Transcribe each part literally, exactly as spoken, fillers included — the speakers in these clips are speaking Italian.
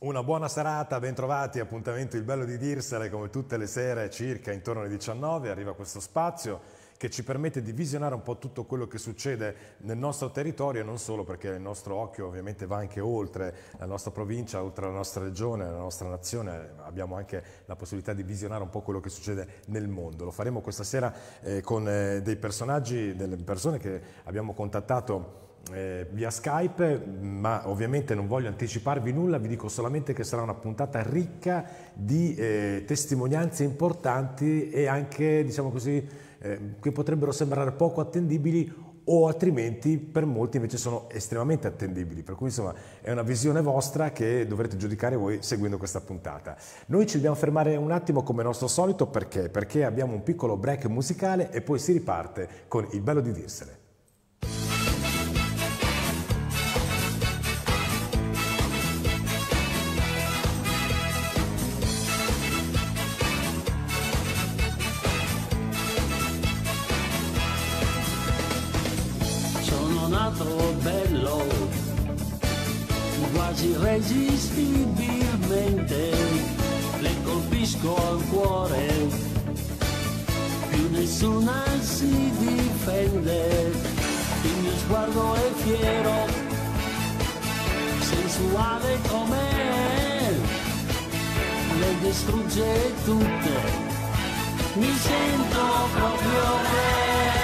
Una buona serata, bentrovati, appuntamento Il Bello di Dirsele, come tutte le sere circa intorno alle diciannove arriva questo spazio che ci permette di visionare un po' tutto quello che succede nel nostro territorio e non solo, perché il nostro occhio ovviamente va anche oltre la nostra provincia, oltre la nostra regione, la nostra nazione, abbiamo anche la possibilità di visionare un po' quello che succede nel mondo. Lo faremo questa sera eh, con eh, dei personaggi, delle persone che abbiamo contattato Eh, via Skype, ma ovviamente non voglio anticiparvi nulla, vi dico solamente che sarà una puntata ricca di eh, testimonianze importanti e anche, diciamo così, eh, che potrebbero sembrare poco attendibili o altrimenti per molti invece sono estremamente attendibili, per cui insomma è una visione vostra che dovrete giudicare voi seguendo questa puntata. Noi ci dobbiamo fermare un attimo come nostro solito, perché? Perché abbiamo un piccolo break musicale e poi si riparte con Il Bello di Dirsele. Bello, quasi irresistibilmente le colpisco al cuore, più nessuna si difende, il mio sguardo è fiero, sensuale com'è, le distrugge tutte, mi sento proprio re.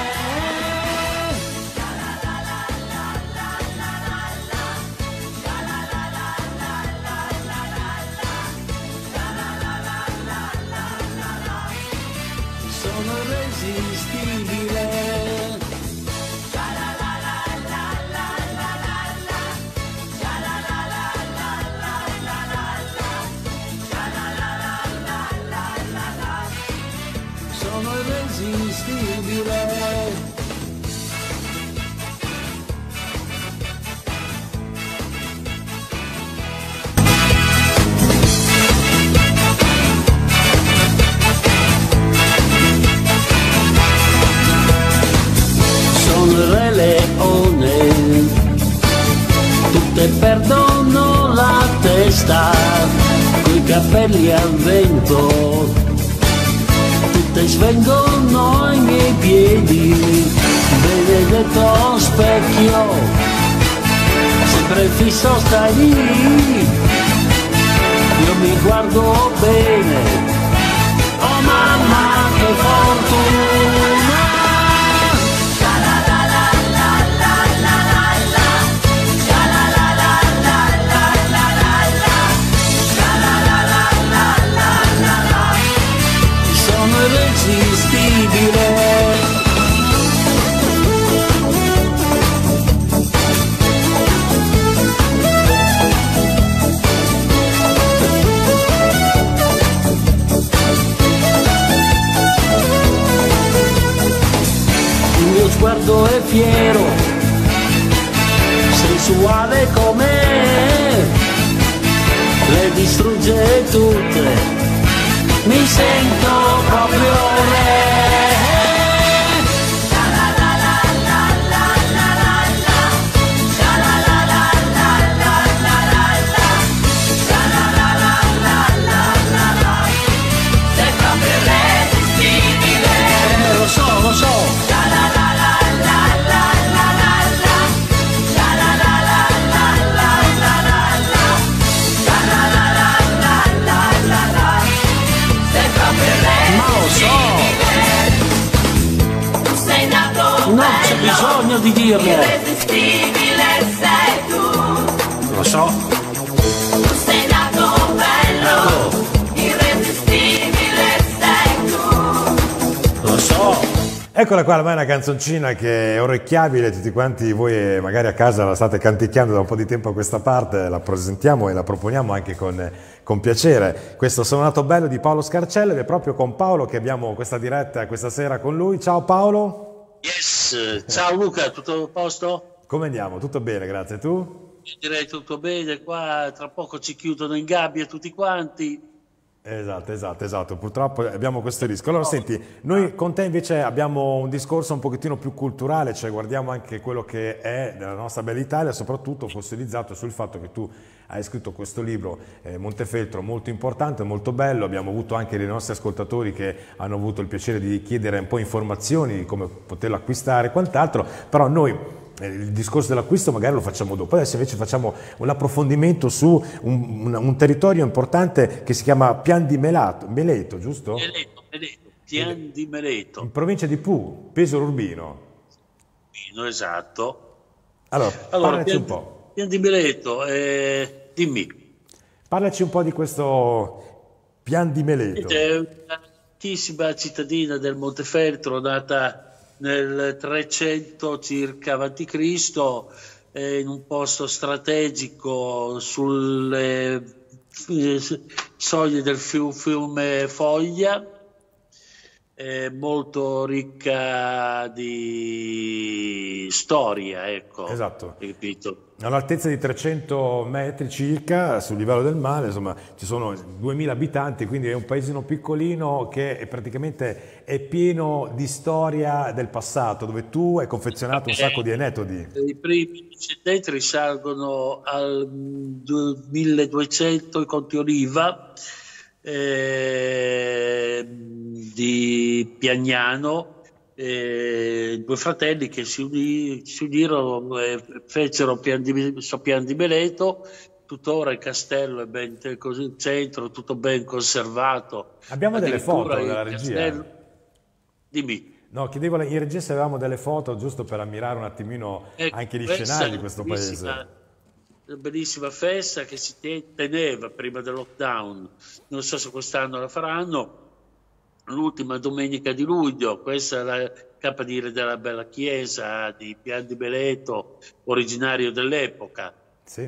Perdono la testa, coi capelli al vento, tutte svengono ai miei piedi, benedetto specchio, sempre fisso stai lì, io mi guardo bene, oh mamma che fortuna. Il mio sguardo è fiero, sensuale com'è, le distrugge tutte, mi sento proprio re. Sei proprio irresistibile. Eh, lo so, lo so. No, c'è bisogno di dirlo. Irresistibile sei tu. Lo so. Tu sei nato bello. Ecco. Irresistibile sei tu. Lo so. Eccola qua, ormai è una canzoncina che è orecchiabile, tutti quanti voi magari a casa la state canticchiando da un po' di tempo a questa parte, la presentiamo e la proponiamo anche con, con piacere. Questo Sono nato bello di Paolo Scarcella ed è proprio con Paolo che abbiamo questa diretta questa sera con lui. Ciao Paolo! Yes, ciao Luca, tutto a posto? Come andiamo? Tutto bene, grazie. Tu? Io direi tutto bene, qua tra poco ci chiudono in gabbia tutti quanti. Esatto, esatto, esatto. Purtroppo abbiamo questo rischio. Allora, senti, noi con te invece abbiamo un discorso un pochettino più culturale, cioè guardiamo anche quello che è della nostra bella Italia, soprattutto fossilizzato sul fatto che tu hai scritto questo libro, eh, Montefeltro, molto importante, molto bello. Abbiamo avuto anche dei nostri ascoltatori che hanno avuto il piacere di chiedere un po' informazioni di come poterlo acquistare e quant'altro, però noi il discorso dell'acquisto magari lo facciamo dopo. Adesso invece facciamo un approfondimento su un, un- un territorio importante che si chiama Pian di Melato, Meleto, giusto? Meleto, Meleto, Pian di In Meleto, provincia di Puglia, Pesaro Urbino. Pino, esatto. Allora, Allora, parlaci un Pian, po'. Pian di Meleto, eh, dimmi. Parlaci un po' di questo Pian di Meleto. È una antichissima cittadina del Montefeltro, nata nel trecento circa avanti Cristo, eh, in un posto strategico sulle eh, soglie del fiu- fiume Foglia, eh, molto ricca di storia, ecco, Esatto. capito? All'altezza di trecento metri circa sul livello del mare, insomma, ci sono duemila abitanti, quindi è un paesino piccolino che è praticamente è pieno di storia del passato, dove tu hai confezionato un sacco di aneddoti. I primi discendenti risalgono al du- milleduecento i Conti Oliva, eh, di Piagnano, eh, due fratelli che si, uni- si unirono e fecero Pian di, so Pian di Meleto. Tuttora il castello è ben così, il centro, tutto ben conservato. Abbiamo delle foto Addirittura il della castello, regia. dimmi. No, chiedevo in regia se avevamo delle foto giusto per ammirare un attimino Ecco, anche gli questa scenari è di una questo bellissima, paese. una bellissima festa che si te- teneva prima del lockdown. Non so se quest'anno la faranno. L'ultima domenica di luglio, questa è la capodire della bella chiesa di Pian di Meleto, originario dell'epoca. Sì.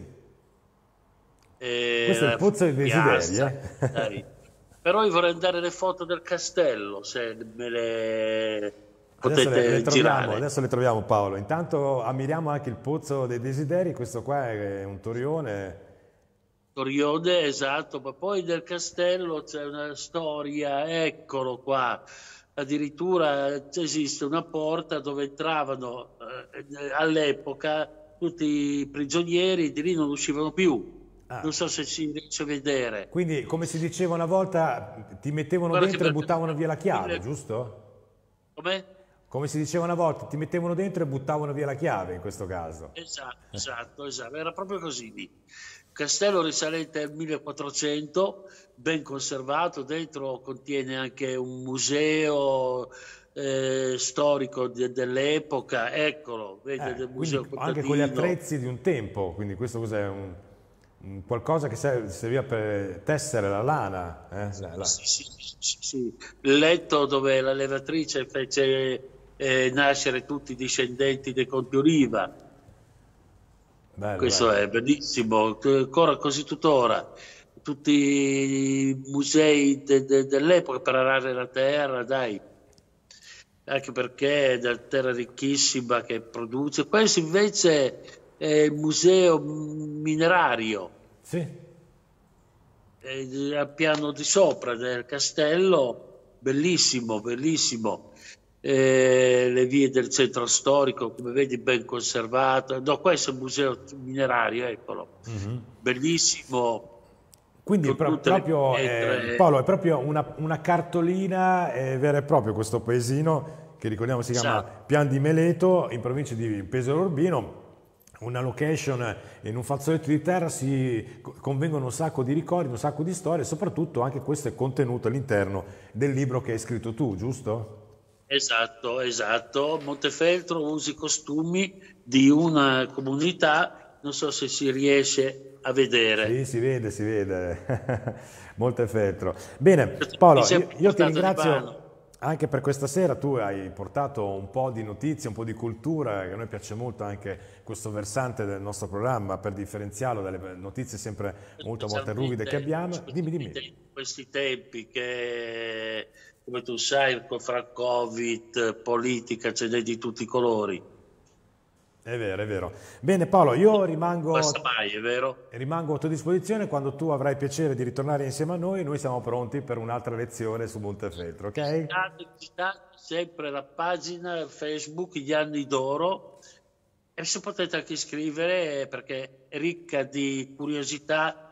E Questo è il la Pozzo dei Desideri, piazza, eh? dai. Però io vorrei dare le foto del castello, se me le Adesso le, le potete troviamo, girare. adesso le troviamo Paolo. Intanto ammiriamo anche il Pozzo dei Desideri, questo qua è un torione. Torione, esatto, ma poi del castello c'è una storia, eccolo qua. Addirittura esiste una porta dove entravano eh, all'epoca tutti i prigionieri, di lì non uscivano più. Ah, Non so se si riesce a vedere. quindi come si diceva una volta, ti mettevano Guarda che dentro e bello. buttavano via la chiave, Mille- giusto? Com'è? Come si diceva una volta, ti mettevano dentro e buttavano via la chiave in questo caso. Esatto, esatto, esatto, era proprio così lì. Castello risalente al millequattrocento, ben conservato, dentro contiene anche un museo eh, storico de- dell'epoca, eccolo, vede Eh, del quindi museo anche con gli contadino. attrezzi di un tempo, quindi questo cos'è? Un, un qualcosa che serve- serviva per tessere la lana, eh? La- la- Sì, sì, sì, sì, sì. Il letto dove la levatrice fece eh, nascere tutti i discendenti dei Conti Oliva. Bello, Questo bello. è bellissimo, ancora così tuttora. Tutti i musei de- de- dell'epoca per arare la terra, dai, anche perché è una terra ricchissima che produce. Questo invece è il museo minerario, Sì, è al piano di sopra del castello, bellissimo, bellissimo. Eh, le vie del centro storico, come vedi, ben conservato. No, questo è il museo minerario, eccolo, bellissimo, quindi con pro- tutte le proprio, pietre. eh, Paolo, è proprio una, una cartolina eh, vera e propria questo paesino, che ricordiamo si chiama Esatto. Pian di Meleto, in provincia di Pesaro Urbino. Una location in un fazzoletto di terra si co- convengono un sacco di ricordi, un sacco di storie, e soprattutto anche questo è contenuto all'interno del libro che hai scritto tu, giusto? Esatto, esatto. Montefeltro usa i costumi di una comunità, non so se si riesce a vedere. Sì, si vede, si vede. Molto effetto. Bene, Mi Paolo, sembra io, io ti portato di ringrazio mano. anche per questa sera. Tu hai portato un po' di notizie, un po' di cultura, che a noi piace molto anche questo versante del nostro programma per differenziarlo dalle notizie sempre molte volte ruvide che abbiamo. Dimmi, dimmi. In questi tempi che, come tu sai, con- fra Covid, politica, ce n'è di tutti i colori. È vero, è vero. Bene Paolo, io rimango, Basta mai, è vero? rimango a tua disposizione quando tu avrai piacere di ritornare insieme a noi, noi siamo pronti per un'altra lezione su Montefeltro, ok? Visitate, visitate sempre la pagina Facebook Gli Anni d'Oro e se potete anche iscrivere perché è ricca di curiosità,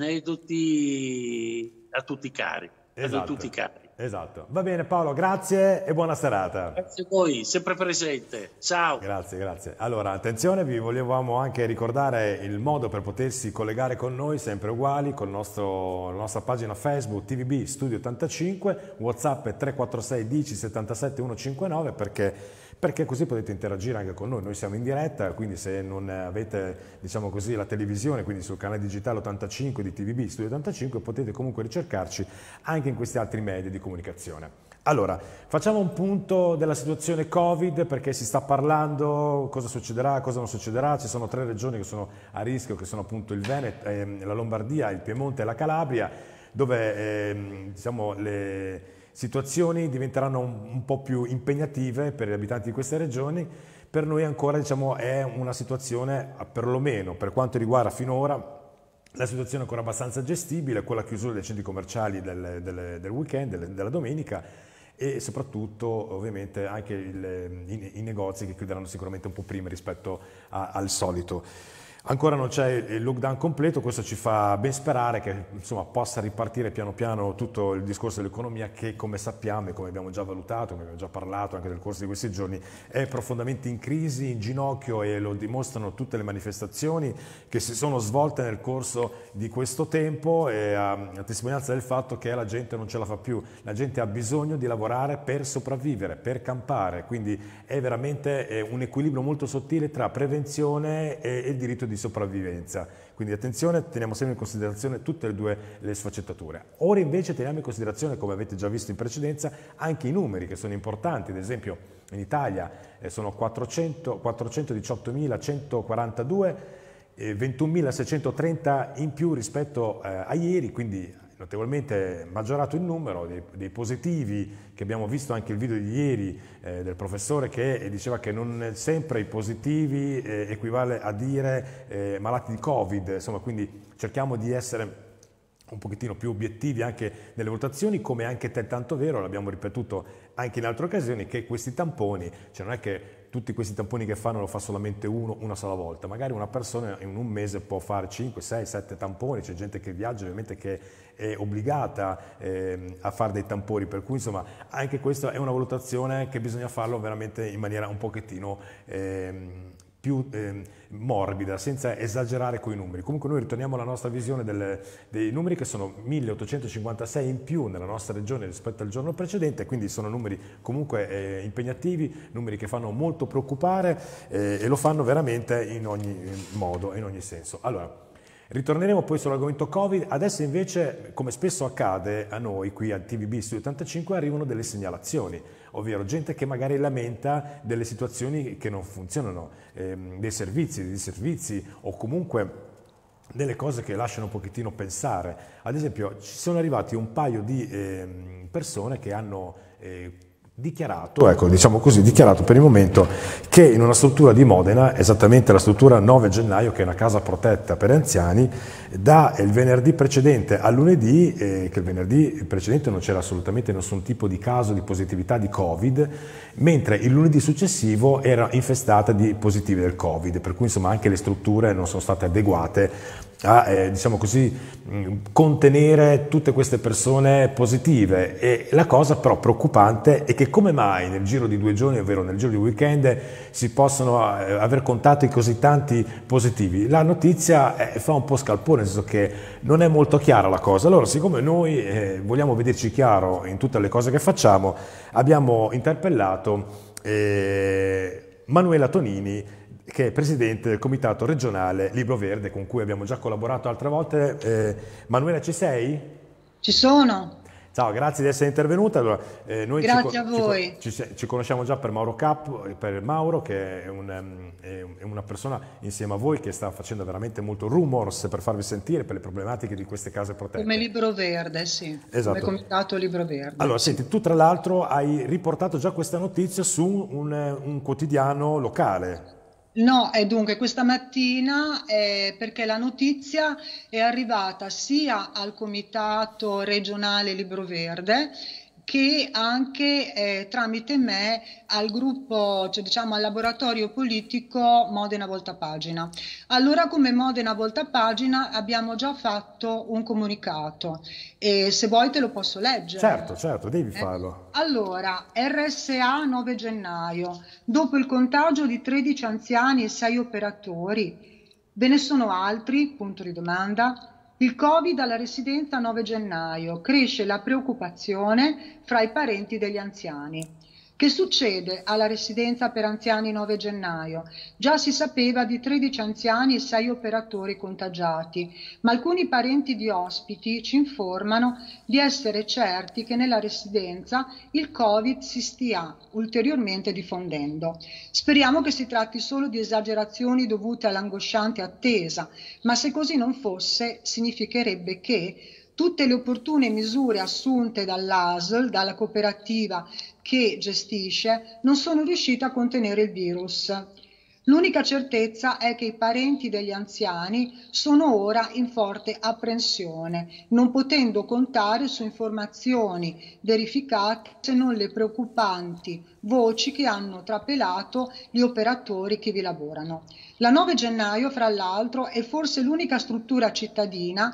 aneddoti a tutti cari. A noi Esatto, tutti cari. esatto. Va bene Paolo, grazie e buona serata. Grazie a voi, sempre presente. Ciao. Grazie, grazie. Allora, attenzione, vi volevamo anche ricordare il modo per potersi collegare con noi, sempre uguali, con il nostro- la nostra pagina Facebook T V B Studio ottantacinque, WhatsApp è tre quattro sei uno zero settantasette centocinquantanove perché, perché così potete interagire anche con noi. Noi siamo in diretta, quindi se non avete, diciamo così, la televisione, quindi sul canale digitale ottantacinque di T V B Studio ottantacinque, potete comunque ricercarci anche in questi altri media di comunicazione. Allora, facciamo un punto della situazione Covid perché si sta parlando cosa succederà, cosa non succederà. Ci sono tre regioni che sono a rischio, che sono appunto il Veneto, ehm, la Lombardia, il Piemonte e la Calabria, dove ehm, diciamo, le situazioni diventeranno un, un po' più impegnative per gli abitanti di queste regioni. Per noi ancora diciamo, è una situazione, perlomeno per quanto riguarda finora, la situazione è ancora abbastanza gestibile, con la chiusura dei centri commerciali del, del- del weekend, del- della domenica e soprattutto ovviamente anche il- i, i negozi che chiuderanno sicuramente un po' prima rispetto a- al solito. Ancora non c'è il lockdown completo, questo ci fa ben sperare che insomma, possa ripartire piano piano tutto il discorso dell'economia che come sappiamo e come abbiamo già valutato, come abbiamo già parlato anche nel corso di questi giorni, è profondamente in crisi, in ginocchio e lo dimostrano tutte le manifestazioni che si sono svolte nel corso di questo tempo e a, a testimonianza del fatto che la gente non ce la fa più, la gente ha bisogno di lavorare per sopravvivere, per campare, quindi è veramente eh, un equilibrio molto sottile tra prevenzione e, e il diritto di sopravvivenza. Quindi attenzione, teniamo sempre in considerazione tutte e due le sfaccettature. Ora invece teniamo in considerazione, come avete già visto in precedenza, anche i numeri che sono importanti. Ad esempio in Italia eh, sono quattrocento quattrocentodiciottomilacentoquarantadue, eh, ventunomilaseicentotrenta in più rispetto eh, a ieri, quindi notevolmente maggiorato il numero dei, dei positivi, che abbiamo visto anche il video di ieri eh, del professore che diceva che non sempre i positivi eh, equivale a dire eh, malati di Covid, insomma, quindi cerchiamo di essere un pochettino più obiettivi anche nelle valutazioni, come anche te tanto vero, l'abbiamo ripetuto anche in altre occasioni, che questi tamponi, cioè non è che tutti questi tamponi che fanno lo fa solamente uno una sola volta, magari una persona in un mese può fare cinque, sei, sette tamponi, c'è gente che viaggia ovviamente che è obbligata eh, a fare dei tamponi, per cui insomma anche questa è una valutazione che bisogna farlo veramente in maniera un pochettino ehm, più eh, morbida, senza esagerare con i numeri. Comunque noi ritorniamo alla nostra visione delle, dei numeri che sono milleottocentocinquantasei in più nella nostra regione rispetto al giorno precedente, quindi sono numeri comunque eh, impegnativi, numeri che fanno molto preoccupare eh, e lo fanno veramente in ogni modo, in ogni senso. Allora, ritorneremo poi sull'argomento Covid, adesso invece, come spesso accade a noi qui a T V B Studio ottantacinque, arrivano delle segnalazioni, ovvero gente che magari lamenta delle situazioni che non funzionano, ehm, dei servizi, dei servizi o comunque delle cose che lasciano un pochettino pensare. Ad esempio ci sono arrivati un paio di ehm, persone che hanno eh, dichiarato, ecco, diciamo così, dichiarato per il momento che in una struttura di Modena, esattamente la struttura nove gennaio, che è una casa protetta per anziani, da il venerdì precedente al lunedì, eh, che il venerdì precedente non c'era assolutamente nessun tipo di caso di positività di Covid, mentre il lunedì successivo era infestata di positivi del Covid, per cui insomma anche le strutture non sono state adeguate a eh, diciamo così, mh, contenere tutte queste persone positive. E la cosa però preoccupante è che come mai nel giro di due giorni, ovvero nel giro di weekend, si possono eh, aver contato così tanti positivi. La notizia eh, fa un po' scalpore, nel senso che non è molto chiara la cosa. Allora, siccome noi eh, vogliamo vederci chiaro in tutte le cose che facciamo, abbiamo interpellato eh, Manuela Tonini, che è presidente del comitato regionale Libro Verde, con cui abbiamo già collaborato altre volte. Eh, Manuela, ci sei? Ci sono. Ciao, grazie di essere intervenuta. Allora, eh, noi Grazie ci, a voi. Ci, ci, ci conosciamo già per Mauro Capo, per Mauro, che è, un, um, è una persona insieme a voi che sta facendo veramente molto rumors per farvi sentire per le problematiche di queste case protette. Come Libro Verde, sì. Esatto. Come comitato Libro Verde. Allora, senti, tu tra l'altro hai riportato già questa notizia su un, un quotidiano locale. No, e dunque questa mattina eh, perché la notizia è arrivata sia al Comitato regionale Libro Verde che anche eh, tramite me al gruppo, cioè diciamo al laboratorio politico Modena Volta Pagina. Allora come Modena Volta Pagina abbiamo già fatto un comunicato e se vuoi te lo posso leggere. Certo, certo, devi Eh, farlo. Allora, R S A nove gennaio, dopo il contagio di tredici anziani e sei operatori, ve ne sono altri? Punto di domanda. Il Covid alla residenza nove gennaio, cresce la preoccupazione fra i parenti degli anziani. Che succede alla residenza per anziani nove gennaio? Già si sapeva di tredici anziani e sei operatori contagiati, ma alcuni parenti di ospiti ci informano di essere certi che nella residenza il Covid si stia ulteriormente diffondendo. Speriamo che si tratti solo di esagerazioni dovute all'angosciante attesa, ma se così non fosse, significherebbe che tutte le opportune misure assunte dall'A S L, dalla cooperativa che gestisce, non sono riuscite a contenere il virus. L'unica certezza è che i parenti degli anziani sono ora in forte apprensione, non potendo contare su informazioni verificate se non le preoccupanti voci che hanno trapelato gli operatori che vi lavorano. La nove gennaio, fra l'altro, è forse l'unica struttura cittadina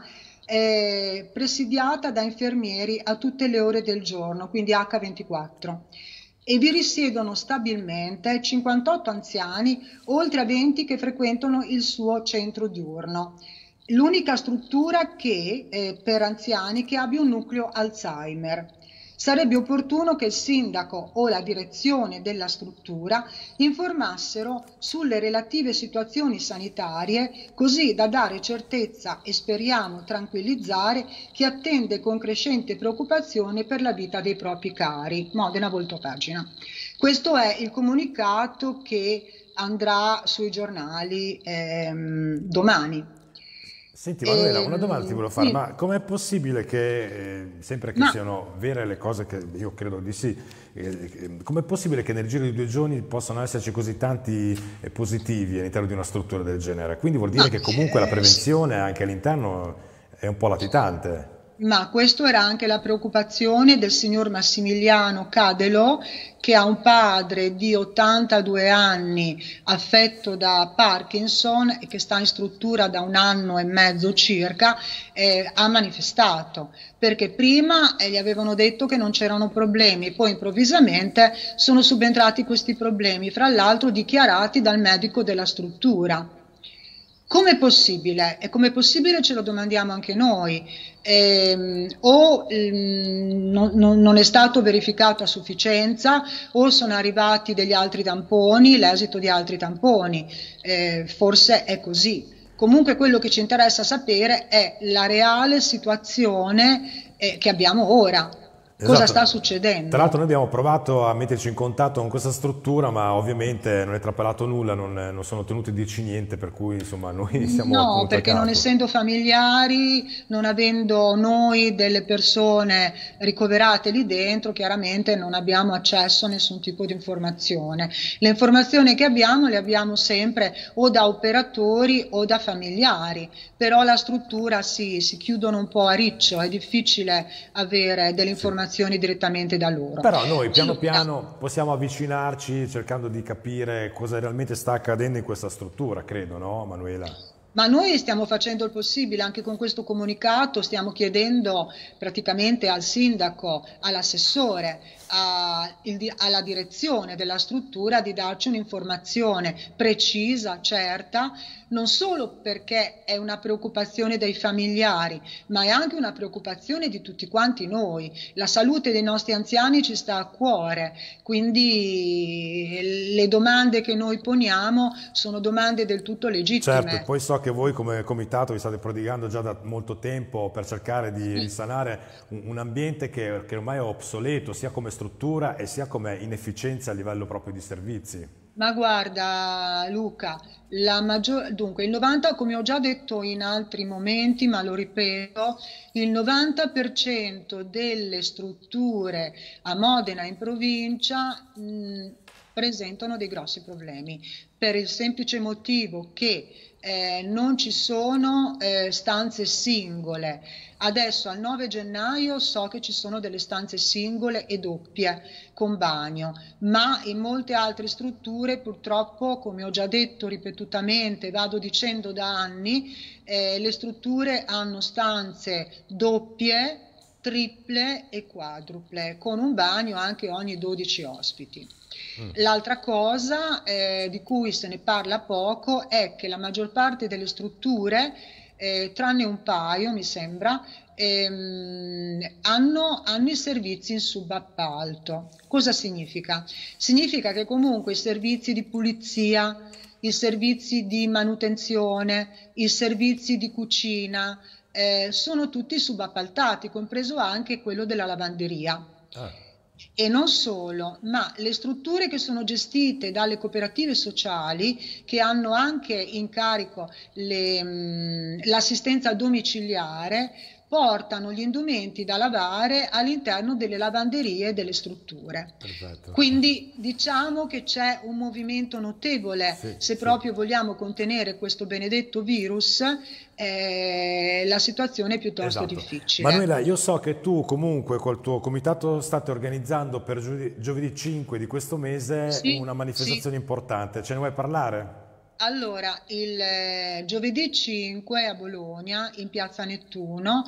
eh, presidiata da infermieri a tutte le ore del giorno, quindi acca ventiquattro. E vi risiedono stabilmente cinquantotto anziani, oltre a venti che frequentano il suo centro diurno. L'unica struttura che, eh, per anziani che abbia un nucleo Alzheimer. Sarebbe opportuno che il sindaco o la direzione della struttura informassero sulle relative situazioni sanitarie, così da dare certezza e speriamo tranquillizzare chi attende con crescente preoccupazione per la vita dei propri cari. Modena Volta Pagina. Questo è il comunicato che andrà sui giornali ehm, domani. Senti Manuela, una Ehm, domanda ti volevo fare, sì, ma com'è possibile che, eh, sempre che ma siano vere le cose, che io credo di sì, eh, eh, com'è possibile che nel giro di due giorni possano esserci così tanti eh, positivi all'interno di una struttura del genere? Quindi vuol dire Ma, che comunque la eh, s- prevenzione anche all'interno è un po' latitante. ma questo era anche la preoccupazione del signor Massimiliano Cadelo, che ha un padre di ottantadue anni affetto da Parkinson e che sta in struttura da un anno e mezzo circa, eh, ha manifestato, perché prima eh, gli avevano detto che non c'erano problemi, poi improvvisamente sono subentrati questi problemi, fra l'altro dichiarati dal medico della struttura. Com'è possibile? E com'è possibile ce lo domandiamo anche noi. Ehm, o mm, non, non- non è stato verificato a sufficienza, o sono arrivati degli altri tamponi, l'esito di altri tamponi. Eh, forse è così. Comunque quello che ci interessa sapere è la reale situazione eh, che abbiamo ora. Cosa sta Esatto. Tra l'altro succedendo? noi abbiamo provato a metterci in contatto con questa struttura, ma ovviamente non è trapelato nulla, non, non sono tenuti a dirci niente, per cui insomma noi siamo No, appunto a perché non capo. essendo familiari, non avendo noi delle persone ricoverate lì dentro, chiaramente non abbiamo accesso a nessun tipo di informazione. Le informazioni che abbiamo le abbiamo sempre o da operatori o da familiari, però la struttura sì, si chiudono un po' a riccio, è difficile avere delle Sì. informazioni direttamente da loro. Però noi piano Allora, piano possiamo avvicinarci cercando di capire cosa realmente sta accadendo in questa struttura, credo, no, Manuela? ma noi stiamo facendo il possibile anche con questo comunicato, stiamo chiedendo praticamente al sindaco, all'assessore, a- il di- alla direzione della struttura di darci un'informazione precisa, certa, non solo perché è una preoccupazione dei familiari, ma è anche una preoccupazione di tutti quanti noi. La salute dei nostri anziani ci sta a cuore, quindi le domande che noi poniamo sono domande del tutto Certo, e legittime. poi so che voi come comitato vi state prodigando già da molto tempo per cercare di risanare un, un ambiente che, che ormai è obsoleto, sia come struttura e sia come inefficienza a livello proprio di servizi. Ma guarda Luca, la maggior- dunque il novanta, come ho già detto in altri momenti, ma lo ripeto, il novanta per cento delle strutture a Modena in provincia mh, presentano dei grossi problemi, per il semplice motivo che eh, non ci sono eh, stanze singole. Adesso al nove gennaio so che ci sono delle stanze singole e doppie con bagno, ma in molte altre strutture purtroppo, come ho già detto ripetutamente, vado dicendo da anni, eh, le strutture hanno stanze doppie, triple e quadruple, con un bagno anche ogni dodici ospiti. Mm. L'altra cosa eh, di cui se ne parla poco è che la maggior parte delle strutture, eh, tranne un paio mi sembra, ehm, hanno, hanno i servizi in subappalto. Cosa significa? Significa che comunque i servizi di pulizia, i servizi di manutenzione, i servizi di cucina, Eh, sono tutti subappaltati, compreso anche quello della lavanderia. Ah. E non solo, ma le strutture che sono gestite dalle cooperative sociali, che hanno anche in carico l'assistenza domiciliare, portano gli indumenti da lavare all'interno delle lavanderie delle strutture. Perfetto. Quindi diciamo che c'è un movimento notevole, sì, se proprio sì. vogliamo contenere questo benedetto virus, eh, la situazione è piuttosto esatto. difficile. Manuela, io so che tu comunque col tuo comitato state organizzando per giovedì, giovedì cinque di questo mese sì, una manifestazione sì. importante, ce ne vuoi parlare? Allora, il eh, giovedì cinque a Bologna, in piazza Nettuno,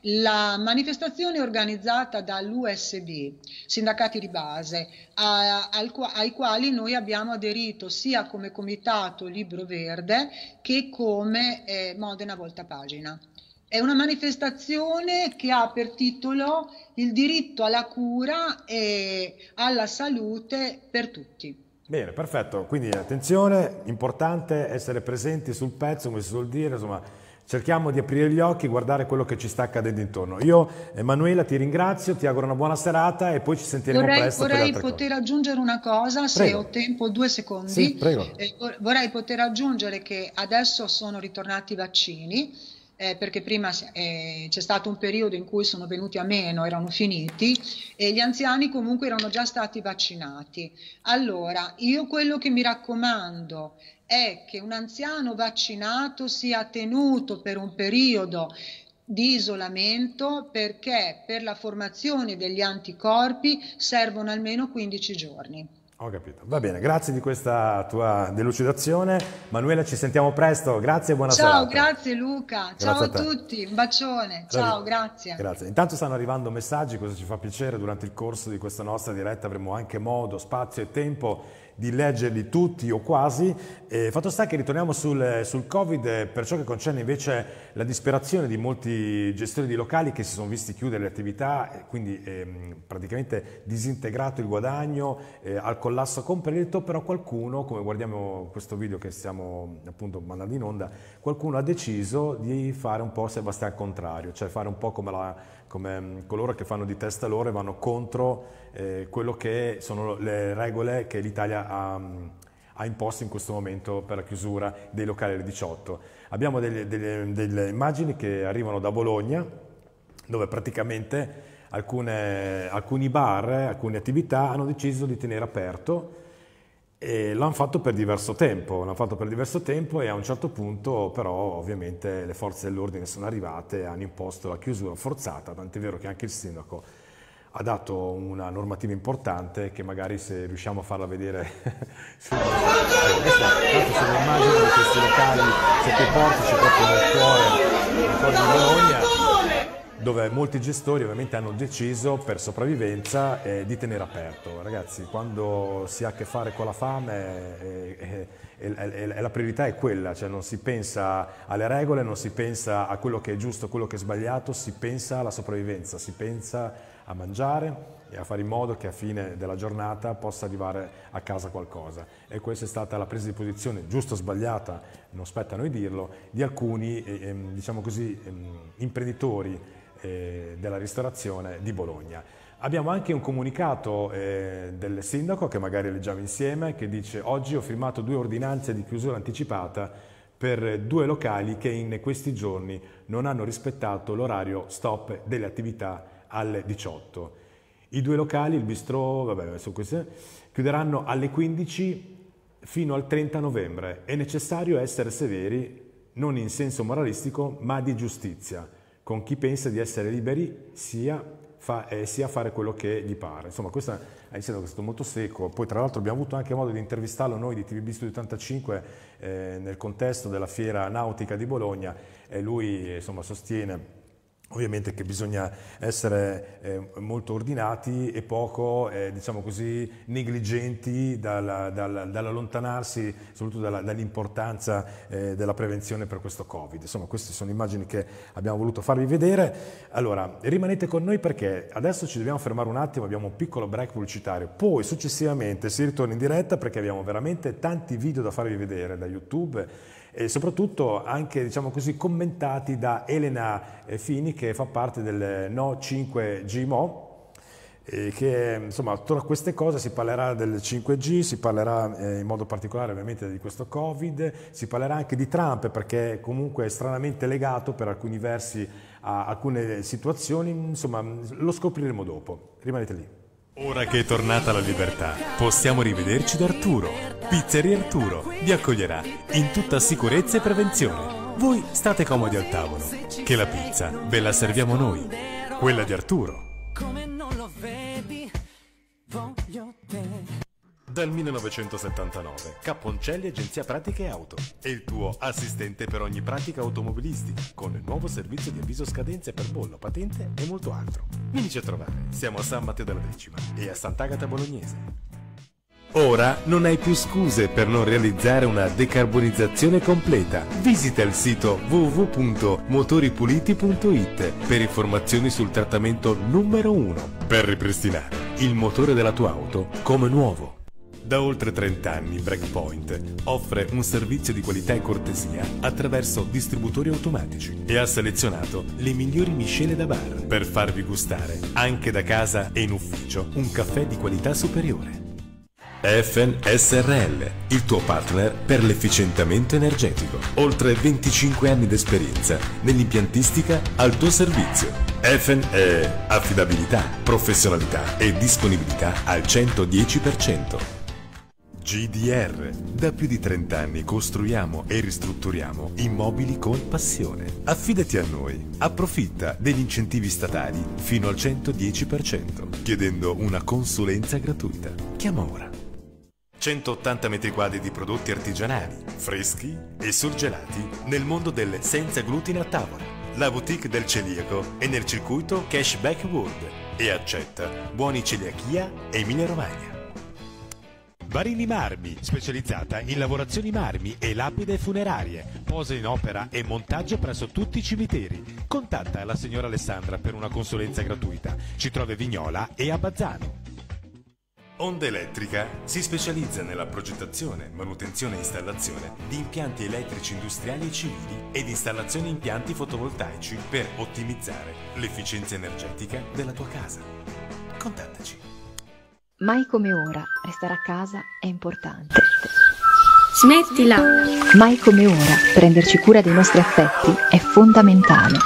la manifestazione è organizzata dall'U S B, sindacati di base, a, al, ai quali noi abbiamo aderito sia come Comitato Libro Verde che come eh, Modena Volta Pagina. È una manifestazione che ha per titolo il diritto alla cura e alla salute per tutti. Bene, perfetto, quindi attenzione, importante essere presenti sul pezzo, come si suol dire, insomma, cerchiamo di aprire gli occhi, guardare quello che ci sta accadendo intorno. Io, Emanuela, ti ringrazio, ti auguro una buona serata e poi ci sentiremo vorrei, presto vorrei per altre poter cose. aggiungere una cosa, se prego. Ho tempo, due secondi. Sì, prego. Eh, vorrei poter aggiungere che adesso sono ritornati i vaccini, Eh, perché prima eh, c'è stato un periodo in cui sono venuti a meno, erano finiti, e gli anziani comunque erano già stati vaccinati. Allora, io quello che mi raccomando è che un anziano vaccinato sia tenuto per un periodo di isolamento, perché per la formazione degli anticorpi servono almeno quindici giorni. Ho capito, va bene, grazie di questa tua delucidazione. Manuela, ci sentiamo presto, grazie e buona ciao, serata. Ciao, grazie Luca, grazie ciao a, a tutti, un bacione, ciao, grazie. Grazie, intanto stanno arrivando messaggi, cosa ci fa piacere, durante il corso di questa nostra diretta avremo anche modo, spazio e tempo di leggerli tutti o quasi. E fatto sta che ritorniamo sul, sul Covid per ciò che concerne invece la disperazione di molti gestori di locali che si sono visti chiudere le attività e quindi ehm, praticamente disintegrato il guadagno, eh, al collasso completo, però qualcuno, come guardiamo questo video che stiamo appunto mandando in onda, qualcuno ha deciso di fare un po' Sebastian al contrario, cioè fare un po' come, la, come coloro che fanno di testa loro e vanno contro eh, quello che sono le regole che l'Italia ha, ha imposto in questo momento per la chiusura dei locali alle diciotto. Abbiamo delle, delle, delle immagini che arrivano da Bologna, dove praticamente alcune, alcuni bar, alcune attività hanno deciso di tenere aperto e l'hanno fatto per diverso tempo, l'hanno fatto per diverso tempo e a un certo punto però ovviamente le forze dell'ordine sono arrivate e hanno imposto la chiusura forzata, tant'è vero che anche il sindaco ha dato una normativa importante che magari se riusciamo a farla vedere su, questa, queste sono immagini di questi locali sotto i portici proprio nel cuore, nel cuore di Bologna, dove molti gestori ovviamente hanno deciso per sopravvivenza eh, di tenere aperto. Ragazzi, quando si ha a che fare con la fame eh, eh, eh, eh, la priorità è quella, cioè non si pensa alle regole, non si pensa a quello che è giusto, quello che è sbagliato, si pensa alla sopravvivenza, si pensa a mangiare e a fare in modo che a fine della giornata possa arrivare a casa qualcosa. E questa è stata la presa di posizione, giusta o sbagliata, non spetta a noi dirlo, di alcuni eh, diciamo così, eh, imprenditori eh, della ristorazione di Bologna. Abbiamo anche un comunicato eh, del sindaco che magari leggiamo insieme, che dice: oggi ho firmato due ordinanze di chiusura anticipata per due locali che in questi giorni non hanno rispettato l'orario stop delle attività alle diciotto. I due locali, il bistrò, vabbè, sono queste, chiuderanno alle quindici fino al trenta novembre. È necessario essere severi, non in senso moralistico, ma di giustizia, con chi pensa di essere liberi sia, fa, eh, sia fare quello che gli pare. Insomma, questa è stato molto secco. Poi tra l'altro abbiamo avuto anche modo di intervistarlo noi di T V B Studio ottantacinque eh, nel contesto della Fiera Nautica di Bologna, e lui insomma sostiene ovviamente che bisogna essere eh, molto ordinati e poco, eh, diciamo così, negligenti dal, dal, dall'allontanarsi, soprattutto dalla, dall'importanza eh, della prevenzione per questo Covid. Insomma, queste sono immagini che abbiamo voluto farvi vedere. Allora, rimanete con noi perché adesso ci dobbiamo fermare un attimo, abbiamo un piccolo break pubblicitario, poi successivamente si ritorna in diretta perché abbiamo veramente tanti video da farvi vedere da YouTube, e soprattutto anche, diciamo così, commentati da Elena Fini, che fa parte del No cinque G Mo, e che insomma attorno a queste cose si parlerà del cinque G, si parlerà eh, in modo particolare ovviamente di questo Covid, si parlerà anche di Trump perché comunque è stranamente legato per alcuni versi a alcune situazioni, insomma lo scopriremo dopo, rimanete lì. Ora che è tornata la libertà, possiamo rivederci da Arturo. Pizzeria Arturo vi accoglierà in tutta sicurezza e prevenzione. Voi state comodi al tavolo, che la pizza ve la serviamo noi, quella di Arturo. Come non lo vedi, voglio te. Dal millenovecentosettantanove, Capponcelli Agenzia Pratiche Auto è il tuo assistente per ogni pratica automobilistica, con il nuovo servizio di avviso scadenze per bollo, patente e molto altro. Vienici a trovare, siamo a San Matteo della Decima e a Sant'Agata Bolognese. Ora non hai più scuse per non realizzare una decarbonizzazione completa. Visita il sito w w w punto motoripuliti punto i t per informazioni sul trattamento numero uno per ripristinare il motore della tua auto come nuovo. Da oltre trenta anni Breakpoint offre un servizio di qualità e cortesia attraverso distributori automatici e ha selezionato le migliori miscele da bar per farvi gustare anche da casa e in ufficio un caffè di qualità superiore. Effen S R L, il tuo partner per l'efficientamento energetico. Oltre venticinque anni d'esperienza nell'impiantistica al tuo servizio. Effen è affidabilità, professionalità e disponibilità al centodieci per cento. G D R. Da più di trenta anni costruiamo e ristrutturiamo immobili con passione. Affidati a noi. Approfitta degli incentivi statali fino al centodieci per cento, chiedendo una consulenza gratuita. Chiama ora. centottanta metri quadri di prodotti artigianali, freschi e surgelati nel mondo del senza glutine a tavola. La boutique del celiaco è nel circuito Cashback World e accetta buoni celiachia e Emilia Romagna. Barini Marmi, specializzata in lavorazioni marmi e lapide funerarie, posa in opera e montaggio presso tutti i cimiteri. Contatta la signora Alessandra per una consulenza gratuita. Ci trova a Vignola e a Bazzano. Onda Elettrica si specializza nella progettazione, manutenzione e installazione di impianti elettrici industriali e civili ed installazione di impianti fotovoltaici per ottimizzare l'efficienza energetica della tua casa. Contattaci. Mai come ora, restare a casa è importante. Smettila! Mai come ora, prenderci cura dei nostri affetti è fondamentale.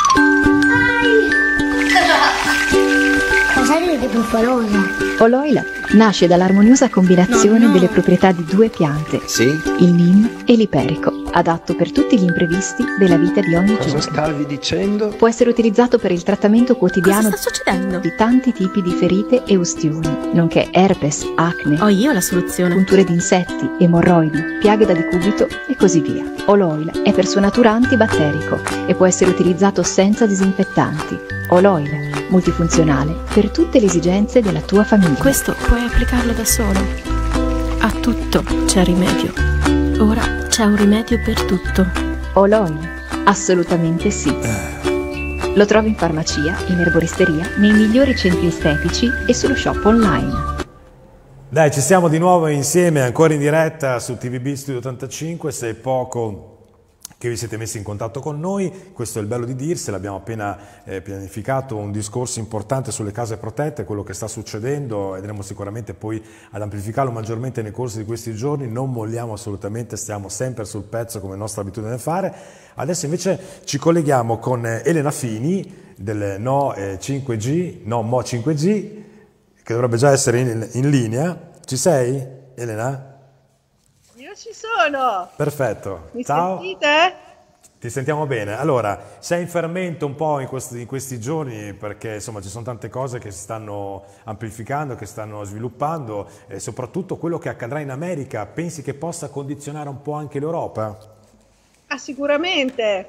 Cosa ride Buffalosa? Oloila nasce dall'armoniosa combinazione No, no. delle proprietà di due piante, Sì? il neem e l'iperico, adatto per tutti gli imprevisti della vita di ogni Cosa giorno. stavi dicendo? Può essere utilizzato per il trattamento quotidiano Cosa sta succedendo? di tanti tipi di ferite e ustioni, nonché herpes, acne, Ho io la soluzione. punture di insetti, emorroidi, piaghe da decubito e così via. Oloil è per sua natura antibatterico e può essere utilizzato senza disinfettanti. Oloil, multifunzionale per tutte le esigenze della tua famiglia. Questo puoi applicarlo da solo. A tutto c'è rimedio. Ora c'è un rimedio per tutto. Oloil, assolutamente sì. Lo trovi in farmacia, in erboristeria, nei migliori centri estetici e sullo shop online. Dai, ci siamo di nuovo insieme, ancora in diretta su T V B Studio ottantacinque, se è poco che vi siete messi in contatto con noi, questo è il bello di dirselo, abbiamo appena eh, pianificato un discorso importante sulle case protette, quello che sta succedendo, andremo sicuramente poi ad amplificarlo maggiormente nel corso di questi giorni, non molliamo assolutamente, stiamo sempre sul pezzo come è nostra abitudine fare. Adesso invece ci colleghiamo con Elena Fini del No cinque G, No Mo cinque G, che dovrebbe già essere in, in linea. Ci sei, Elena? Io ci sono. Perfetto. Mi Ciao. sentite? Ti sentiamo bene. Allora, sei in fermento un po' in questi, in questi giorni perché insomma ci sono tante cose che si stanno amplificando, che stanno sviluppando e soprattutto quello che accadrà in America, pensi che possa condizionare un po' anche l'Europa? Ah, sicuramente.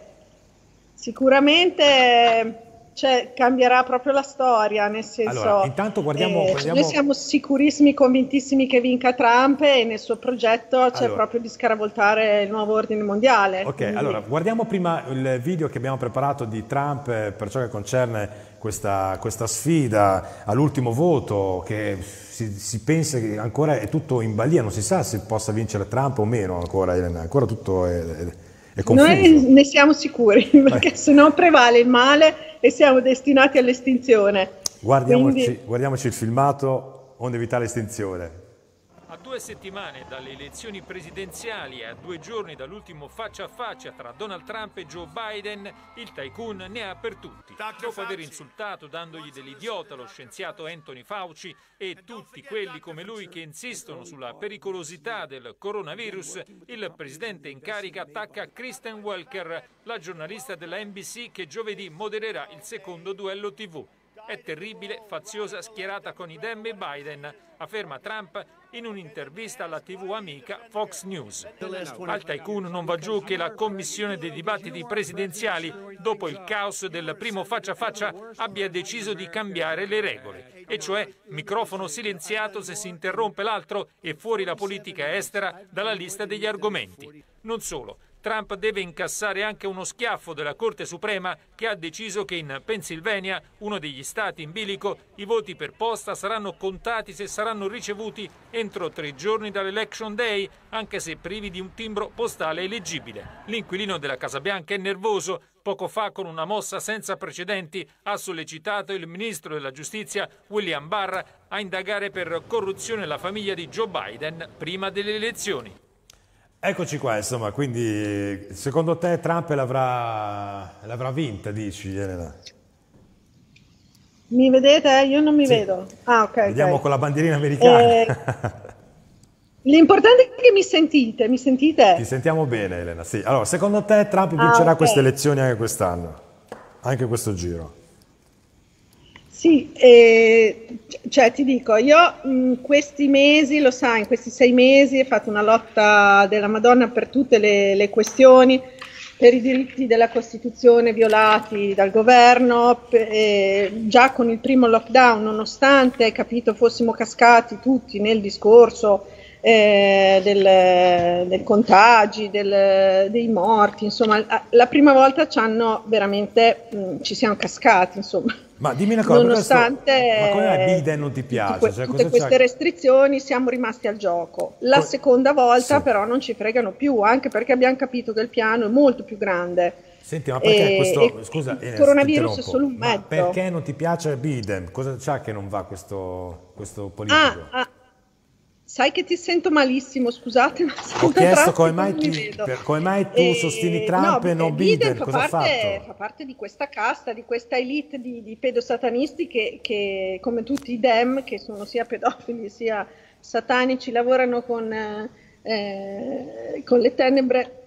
Sicuramente. Cioè, cambierà proprio la storia, nel senso, allora, intanto guardiamo, eh, guardiamo... noi siamo sicurissimi, convintissimi che vinca Trump e nel suo progetto c'è allora. proprio di scaravoltare il nuovo ordine mondiale. Ok, quindi... allora guardiamo prima il video che abbiamo preparato di Trump per ciò che concerne questa, questa sfida all'ultimo voto, che si, si pensa che ancora è tutto in balia, non si sa se possa vincere Trump o meno ancora, Elena, ancora tutto è... è... Noi ne siamo sicuri, perché se no prevale il male e siamo destinati all'estinzione. Guardiamoci, Quindi... guardiamoci il filmato onde evitare l'estinzione. A due settimane dalle elezioni presidenziali e a due giorni dall'ultimo faccia a faccia tra Donald Trump e Joe Biden, il tycoon ne ha per tutti. Dopo aver insultato dandogli dell'idiota lo scienziato Anthony Fauci e tutti quelli come lui che insistono sulla pericolosità del coronavirus, il presidente in carica attacca Kristen Welker, la giornalista della N B C che giovedì modererà il secondo duello tivù. È terribile, faziosa, schierata con i Dem e Biden, afferma Trump in un'intervista alla tivù amica Fox News. Al tycoon non va giù che la commissione dei dibattiti presidenziali, dopo il caos del primo faccia a faccia, abbia deciso di cambiare le regole, e cioè microfono silenziato se si interrompe l'altro e fuori la politica estera dalla lista degli argomenti. Non solo. Trump deve incassare anche uno schiaffo della Corte Suprema che ha deciso che in Pennsylvania, uno degli stati in bilico, i voti per posta saranno contati se saranno ricevuti entro tre giorni dall'Election Day, anche se privi di un timbro postale eleggibile. L'inquilino della Casa Bianca è nervoso. Poco fa, con una mossa senza precedenti, ha sollecitato il ministro della Giustizia, William Barr, a indagare per corruzione la famiglia di Joe Biden prima delle elezioni. Eccoci qua, insomma, quindi secondo te Trump l'avrà, l'avrà vinta, dici, Elena? Mi vedete? Io non mi sì. vedo. Ah, ok. Vediamo okay. con la bandierina americana. Eh, l'importante è che mi sentite, mi sentite? Ti sentiamo bene, Elena, sì. Allora, secondo te Trump vincerà ah, okay. queste elezioni anche quest'anno? Anche questo giro? Sì, eh, cioè ti dico, io in questi mesi, lo sai, in questi sei mesi ho fatto una lotta della Madonna per tutte le, le questioni, per i diritti della Costituzione violati dal governo, per, eh, già con il primo lockdown, nonostante, capito, fossimo cascati tutti nel discorso eh, del, del contagi, del, dei morti, insomma, la prima volta ci hanno veramente, mh, ci siamo cascati, insomma. Ma dimmi una cosa, nonostante questo, ma come Biden non ti piace? Tutte, cioè, tutte queste restrizioni siamo rimasti al gioco. La Co seconda volta sì. però non ci fregano più, anche perché abbiamo capito che il piano è molto più grande. Senti, ma perché e, questo, e scusa, il eh, coronavirus è solo un mezzo. Ma perché non ti piace Biden? Cosa c'ha che non va questo, questo politico? Ah, ah. Sai che ti sento malissimo, scusate, ma ho chiesto come mai, ti, per, come mai tu e, sostieni Trump no, e non Biden, Biden cosa fa ha parte, fatto? Fa parte di questa casta, di questa elite di, di pedosatanisti che, che, come tutti i Dem, che sono sia pedofili sia satanici, lavorano con, eh, con le tenebre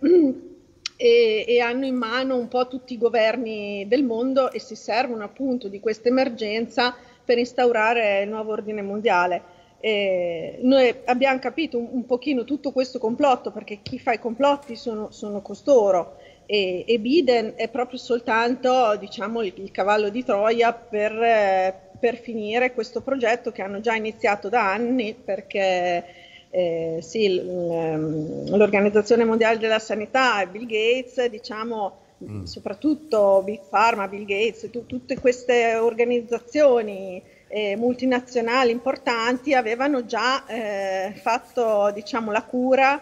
e, e hanno in mano un po' tutti i governi del mondo e si servono appunto di questa emergenza per instaurare il nuovo ordine mondiale. Eh, noi abbiamo capito un, un pochino tutto questo complotto, perché chi fa i complotti sono, sono costoro e, e Biden è proprio soltanto, diciamo, il, il cavallo di Troia per, eh, per finire questo progetto che hanno già iniziato da anni, perché eh, sì, l'Organizzazione Mondiale della Sanità e Bill Gates, diciamo, mm. soprattutto Big Pharma, Bill Gates, tu, tutte queste organizzazioni Eh, multinazionali importanti avevano già eh, fatto, diciamo, la cura,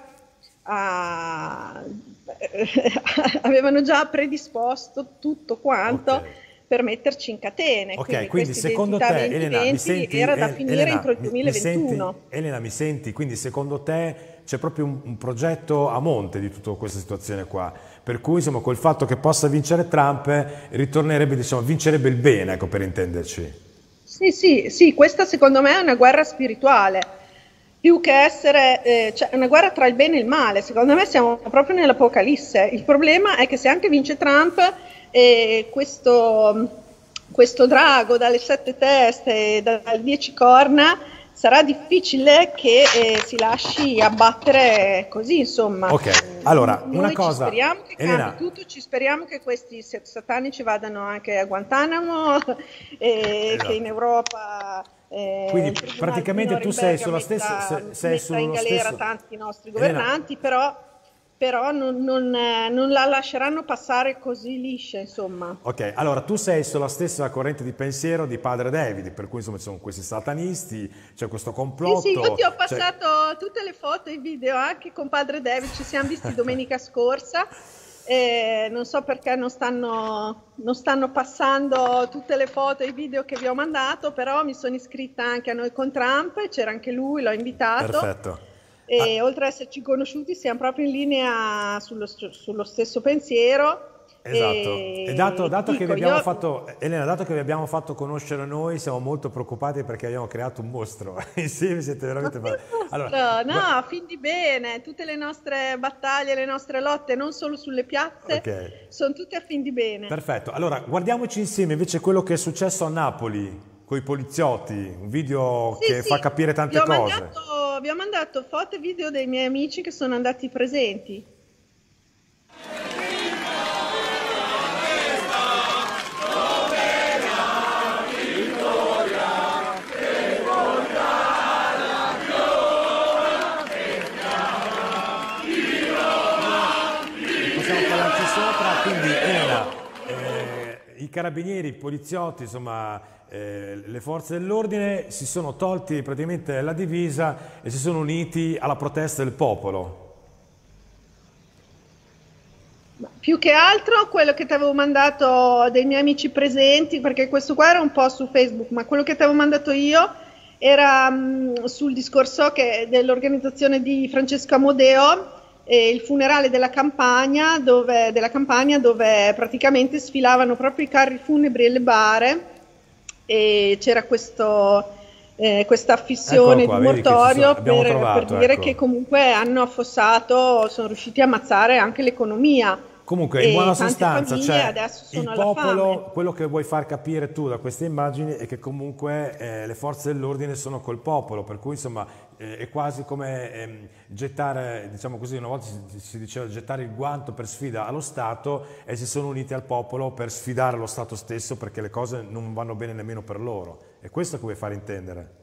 a, eh, avevano già predisposto tutto quanto okay. per metterci in catene. Ok, quindi, quindi secondo te, Elena, mi senti, era da finire Elena, entro il duemilaventuno. Mi senti, Elena, mi senti? Quindi secondo te c'è proprio un, un progetto a monte di tutta questa situazione qua, per cui insomma col fatto che possa vincere Trump ritornerebbe, diciamo, vincerebbe il bene, ecco, per intenderci. Sì, sì, sì, questa secondo me è una guerra spirituale, più che essere, eh, cioè una guerra tra il bene e il male. Secondo me siamo proprio nell'apocalisse. Il problema è che se anche vince Trump, eh, questo, questo drago dalle sette teste e dalle dieci corna, sarà difficile che eh, si lasci abbattere così, insomma. Ok, allora, Noi una ci cosa, speriamo che Elena, cambi tutto, ci speriamo che questi satanici vadano anche a Guantanamo e Esatto. che in Europa eh, Quindi il tribunale praticamente di tu sei Norimberga sulla metta, stessa, se- sei metta sullo in galera stesso... tanti nostri Elena, governanti, però, però non, non, eh, non la lasceranno passare così liscia, insomma. ok, allora tu sei sulla stessa corrente di pensiero di padre David, per cui insomma ci sono questi satanisti, c'è questo complotto... Sì, sì, io ti ho c'è- passato tutte le foto e i video anche con padre David, ci siamo visti domenica scorsa. E non so perché non stanno, non stanno passando tutte le foto e i video che vi ho mandato, però mi sono iscritta anche a Noi con Trump, e c'era anche lui, l'ho invitato. Perfetto. E oltre ad esserci conosciuti, siamo proprio in linea sullo, sullo stesso pensiero. Esatto, E, e dato, dato che dico, vi abbiamo io- fatto, Elena, dato che vi abbiamo fatto conoscere noi, siamo molto preoccupati perché abbiamo creato un mostro. Insieme siete veramente... Allora, no, a fin di bene, tutte le nostre battaglie, le nostre lotte, non solo sulle piazze, ok. sono tutte a fin di bene. Perfetto, allora guardiamoci insieme invece quello che è successo a Napoli con i poliziotti, un video Sì, che sì, fa capire tante vi ho cose. Mandato, vi ho mandato foto e video dei miei amici che sono andati presenti. Possiamo parlarci sopra, quindi Elena, eh, i carabinieri, i poliziotti, insomma, eh, le forze dell'ordine si sono tolti praticamente la divisa e si sono uniti alla protesta del popolo. Più che altro quello che ti avevo mandato dei miei amici presenti, perché questo qua era un po' su Facebook, ma quello che ti avevo mandato io era mh, sul discorso che dell'organizzazione di Francesco Amodeo, e il funerale della campagna, dove, della campagna dove praticamente sfilavano proprio i carri funebri e le bare, e c'era questo, eh, questa affissione Eccolo qua, di vedi che ci mortorio sono- abbiamo per, trovato, per dire ecco. che comunque hanno affossato, sono riusciti a ammazzare anche l'economia. Comunque, in E buona tante sostanza, famiglie cioè, adesso sono il alla popolo, fame. quello che vuoi far capire tu da queste immagini è che comunque eh, le forze dell'ordine sono col popolo, per cui insomma eh, è quasi come ehm, gettare, diciamo così, una volta si, si diceva gettare il guanto per sfida allo Stato, e si sono uniti al popolo per sfidare lo Stato stesso, perché le cose non vanno bene nemmeno per loro. È questo che vuoi far intendere?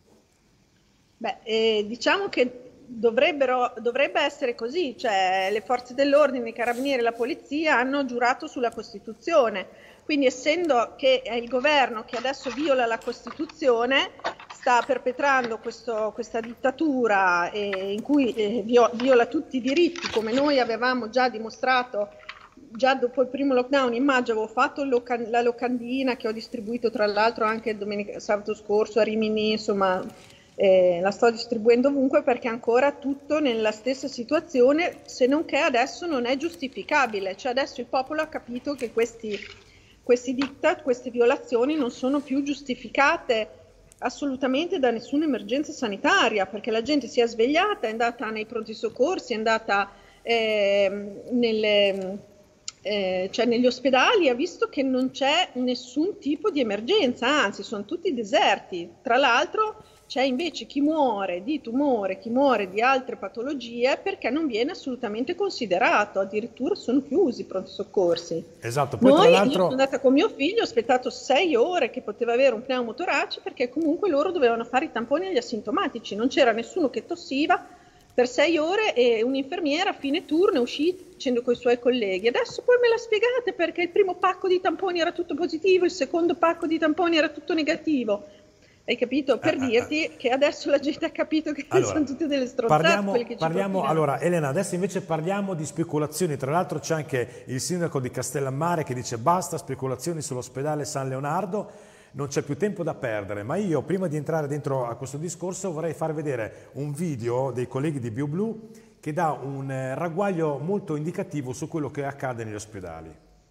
Beh, eh, diciamo che dovrebbero, dovrebbe essere così, cioè le forze dell'ordine, i carabinieri e la polizia hanno giurato sulla Costituzione, quindi essendo che è il governo che adesso viola la Costituzione, sta perpetrando questo- questa dittatura eh, in cui eh, vio- viola tutti i diritti, come noi avevamo già dimostrato. Già dopo il primo lockdown in maggio avevo fatto il loca- la locandina che ho distribuito tra l'altro anche domenica, sabato scorso a Rimini, insomma eh, la sto distribuendo ovunque perché è ancora tutto nella stessa situazione, se non che adesso non è giustificabile, cioè adesso il popolo ha capito che questi, questi diktat, queste violazioni non sono più giustificate assolutamente da nessuna emergenza sanitaria, perché la gente si è svegliata, è andata nei pronti soccorsi, è andata eh, nelle... Eh, cioè negli ospedali, ha visto che non c'è nessun tipo di emergenza, anzi sono tutti deserti. Tra l'altro c'è invece chi muore di tumore, chi muore di altre patologie perché non viene assolutamente considerato, addirittura sono chiusi i pronti soccorsi. Esatto, poi Noi, tra io l'altro... sono andata con mio figlio, ho aspettato sei ore che poteva avere un pneumotorace perché comunque loro dovevano fare i tamponi agli asintomatici, non c'era nessuno che tossiva per sei ore e un'infermiera a fine turno è uscita dicendo con i suoi colleghi: adesso poi me la spiegate perché il primo pacco di tamponi era tutto positivo, il secondo pacco di tamponi era tutto negativo. Hai capito? Per Ah, ah, dirti che adesso la gente ha capito che Allora, sono tutte delle stronzate Parliamo, quelle che ci parliamo propinano. allora Elena, adesso invece parliamo di speculazioni. Tra l'altro c'è anche il sindaco di Castellammare che dice basta speculazioni sull'ospedale San Leonardo, non c'è più tempo da perdere. Ma io prima di entrare dentro a questo discorso vorrei far vedere un video dei colleghi di BioBlu che dà un eh, ragguaglio molto indicativo su quello che accade negli ospedali.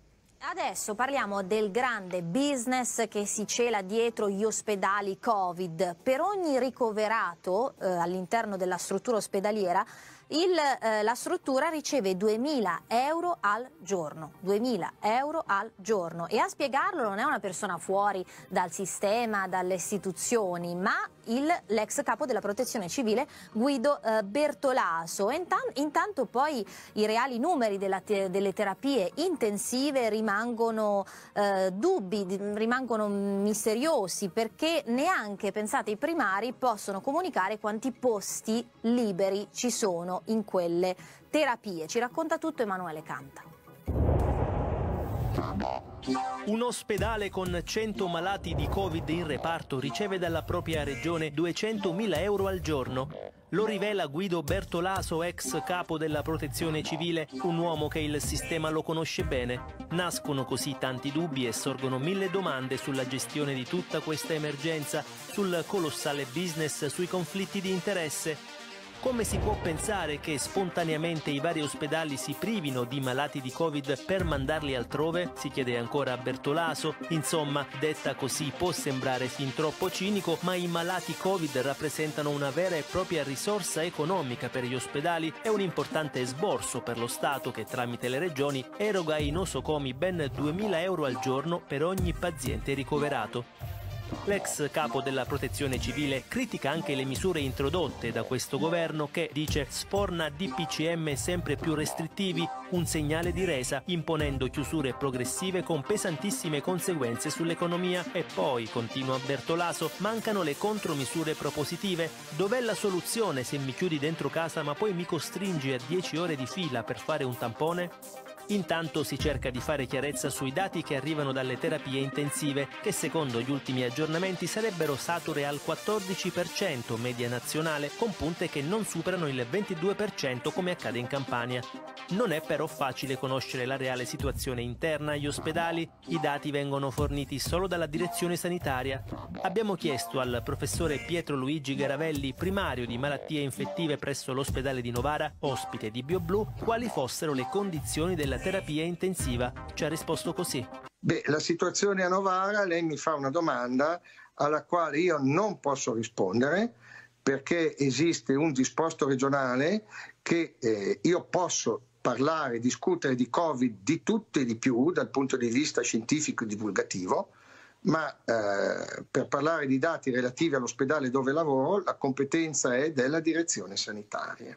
Adesso parliamo del grande business che si cela dietro gli ospedali Covid. Per ogni ricoverato eh, all'interno della struttura ospedaliera, il, eh, la struttura riceve duemila euro al giorno. duemila euro al giorno. E a spiegarlo non è una persona fuori dal sistema, dalle istituzioni, ma l'ex capo della Protezione Civile Guido eh, Bertolaso. Intan intanto poi i reali numeri della te delle terapie intensive rimangono eh, dubbi, rimangono misteriosi, perché neanche, pensate, i primari possono comunicare quanti posti liberi ci sono in quelle terapie. Ci racconta tutto Emanuele Canta. Un ospedale con cento malati di Covid in reparto riceve dalla propria regione duecentomila euro al giorno. Lo rivela Guido Bertolaso, ex capo della Protezione Civile, un uomo che il sistema lo conosce bene. Nascono così tanti dubbi e sorgono mille domande sulla gestione di tutta questa emergenza, sul colossale business, sui conflitti di interesse. Come si può pensare che spontaneamente i vari ospedali si privino di malati di Covid per mandarli altrove? Si chiede ancora a Bertolaso. Insomma, detta così può sembrare fin troppo cinico, ma i malati Covid rappresentano una vera e propria risorsa economica per gli ospedali e un importante esborso per lo Stato che tramite le regioni eroga ai nosocomi ben duemila euro al giorno per ogni paziente ricoverato. L'ex capo della Protezione Civile critica anche le misure introdotte da questo governo che, dice, sforna D P C M sempre più restrittivi, un segnale di resa, imponendo chiusure progressive con pesantissime conseguenze sull'economia. E poi, continua Bertolaso, mancano le contromisure propositive. Dov'è la soluzione se mi chiudi dentro casa ma poi mi costringi a dieci ore di fila per fare un tampone? Intanto si cerca di fare chiarezza sui dati che arrivano dalle terapie intensive, che secondo gli ultimi aggiornamenti sarebbero sature al quattordici per cento media nazionale, con punte che non superano il ventidue per cento come accade in Campania. Non è però facile conoscere la reale situazione interna agli ospedali, i dati vengono forniti solo dalla direzione sanitaria. Abbiamo chiesto al professore Pietro Luigi Garavelli, primario di malattie infettive presso l'ospedale di Novara, ospite di BioBlu, quali fossero le condizioni della terapia intensiva. Ci ha risposto così. Beh, la situazione a Novara, lei mi fa una domanda alla quale io non posso rispondere, perché esiste un disposto regionale che eh, io posso parlare, discutere di Covid di tutto e di più dal punto di vista scientifico e divulgativo, ma eh, per parlare di dati relativi all'ospedale dove lavoro la competenza è della direzione sanitaria.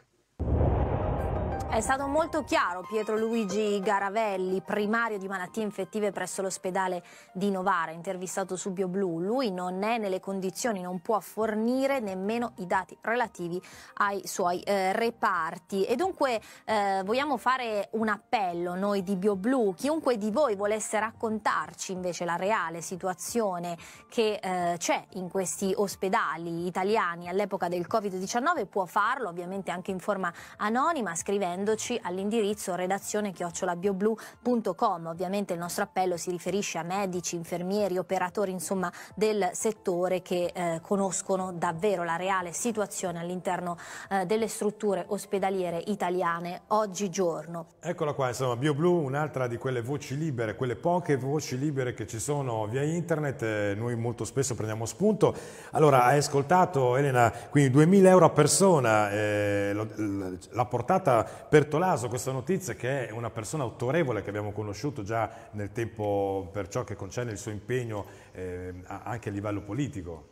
È stato molto chiaro Pietro Luigi Garavelli, primario di malattie infettive presso l'ospedale di Novara, intervistato su BioBlu. Lui non è nelle condizioni, non può fornire nemmeno i dati relativi ai suoi eh, reparti. E dunque eh, vogliamo fare un appello noi di BioBlu. Chiunque di voi volesse raccontarci invece la reale situazione che eh, c'è in questi ospedali italiani all'epoca del Covid diciannove può farlo, ovviamente anche in forma anonima, scrivendo all'indirizzo redazione chiocciola bioblu punto com. Ovviamente il nostro appello si riferisce a medici, infermieri, operatori insomma del settore che eh, conoscono davvero la reale situazione all'interno eh, delle strutture ospedaliere italiane oggigiorno. Eccola qua, insomma, BioBlu, un'altra di quelle voci libere, quelle poche voci libere che ci sono via internet, eh, noi molto spesso prendiamo spunto. Allora, hai ascoltato Elena, quindi duemila euro a persona, eh, l'ha portata Bertolaso questa notizia, che è una persona autorevole che abbiamo conosciuto già nel tempo per ciò che concerne il suo impegno eh, anche a livello politico.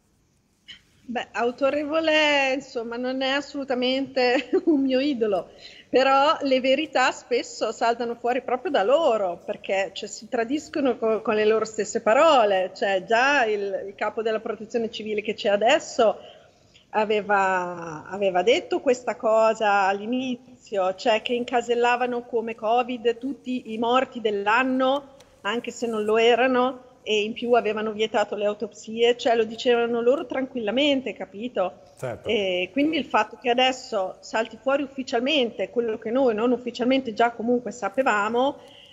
Beh, autorevole insomma non è assolutamente un mio idolo, però le verità spesso saltano fuori proprio da loro, perché cioè, si tradiscono con, con le loro stesse parole. Cioè, già il, il capo della Protezione Civile che c'è adesso Aveva, aveva detto questa cosa all'inizio, cioè che incasellavano come Covid tutti i morti dell'anno, anche se non lo erano, e in più avevano vietato le autopsie, cioè lo dicevano loro tranquillamente, capito? Certo. E quindi il fatto che adesso salti fuori ufficialmente quello che noi non ufficialmente già comunque sapevamo,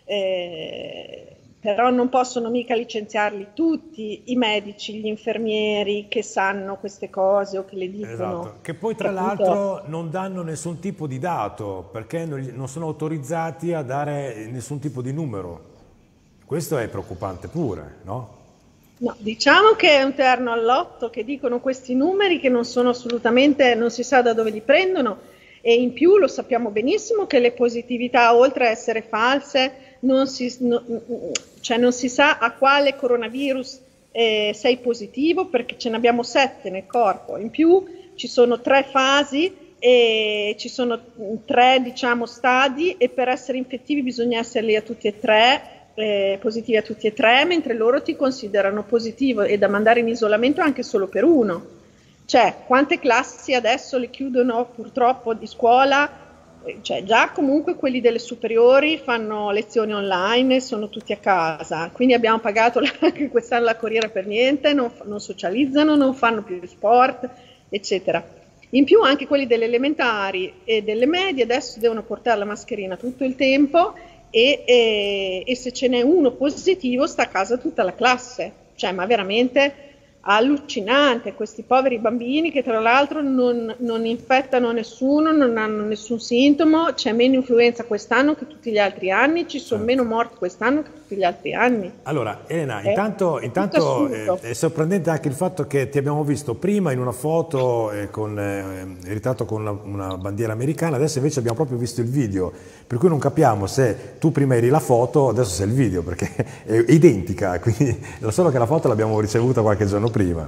eh, però non possono mica licenziarli tutti i medici, gli infermieri che sanno queste cose o che le dicono. Esatto, che poi tra l'altro non danno nessun tipo di dato, perché non sono autorizzati a dare nessun tipo di numero. Questo è preoccupante pure, no? No, diciamo che è un terno all'otto che dicono questi numeri che non sono assolutamente, non si sa da dove li prendono, e in più lo sappiamo benissimo che le positività, oltre a essere false, non si, no, cioè non si sa a quale coronavirus eh, sei positivo, perché ce ne abbiamo sette nel corpo. In più ci sono tre fasi e ci sono tre, diciamo, stadi, e per essere infettivi bisogna esserli a tutti e tre, eh, positivi a tutti e tre, mentre loro ti considerano positivo e da mandare in isolamento anche solo per uno. Cioè, quante classi adesso le chiudono purtroppo di scuola? Cioè, già comunque quelli delle superiori fanno lezioni online, sono tutti a casa, quindi abbiamo pagato anche quest'anno la corriera per niente, non, non socializzano, non fanno più sport, eccetera. In più anche quelli delle elementari e delle medie adesso devono portare la mascherina tutto il tempo e, e, e se ce n'è uno positivo sta a casa tutta la classe. Cioè, ma veramente allucinante, questi poveri bambini che tra l'altro non, non infettano nessuno, non hanno nessun sintomo, c'è meno influenza quest'anno che tutti gli altri anni, ci sono meno morti quest'anno che tutti gli altri anni. Allora Elena, È intanto, intanto eh, assurdo. è sorprendente anche il fatto che ti abbiamo visto prima in una foto eh, con, eh, ritratto con una, una bandiera americana, adesso invece abbiamo proprio visto il video, per cui non capiamo se tu prima eri la foto, adesso sei il video, perché è identica, quindi solo che la foto l'abbiamo ricevuta qualche giorno prima.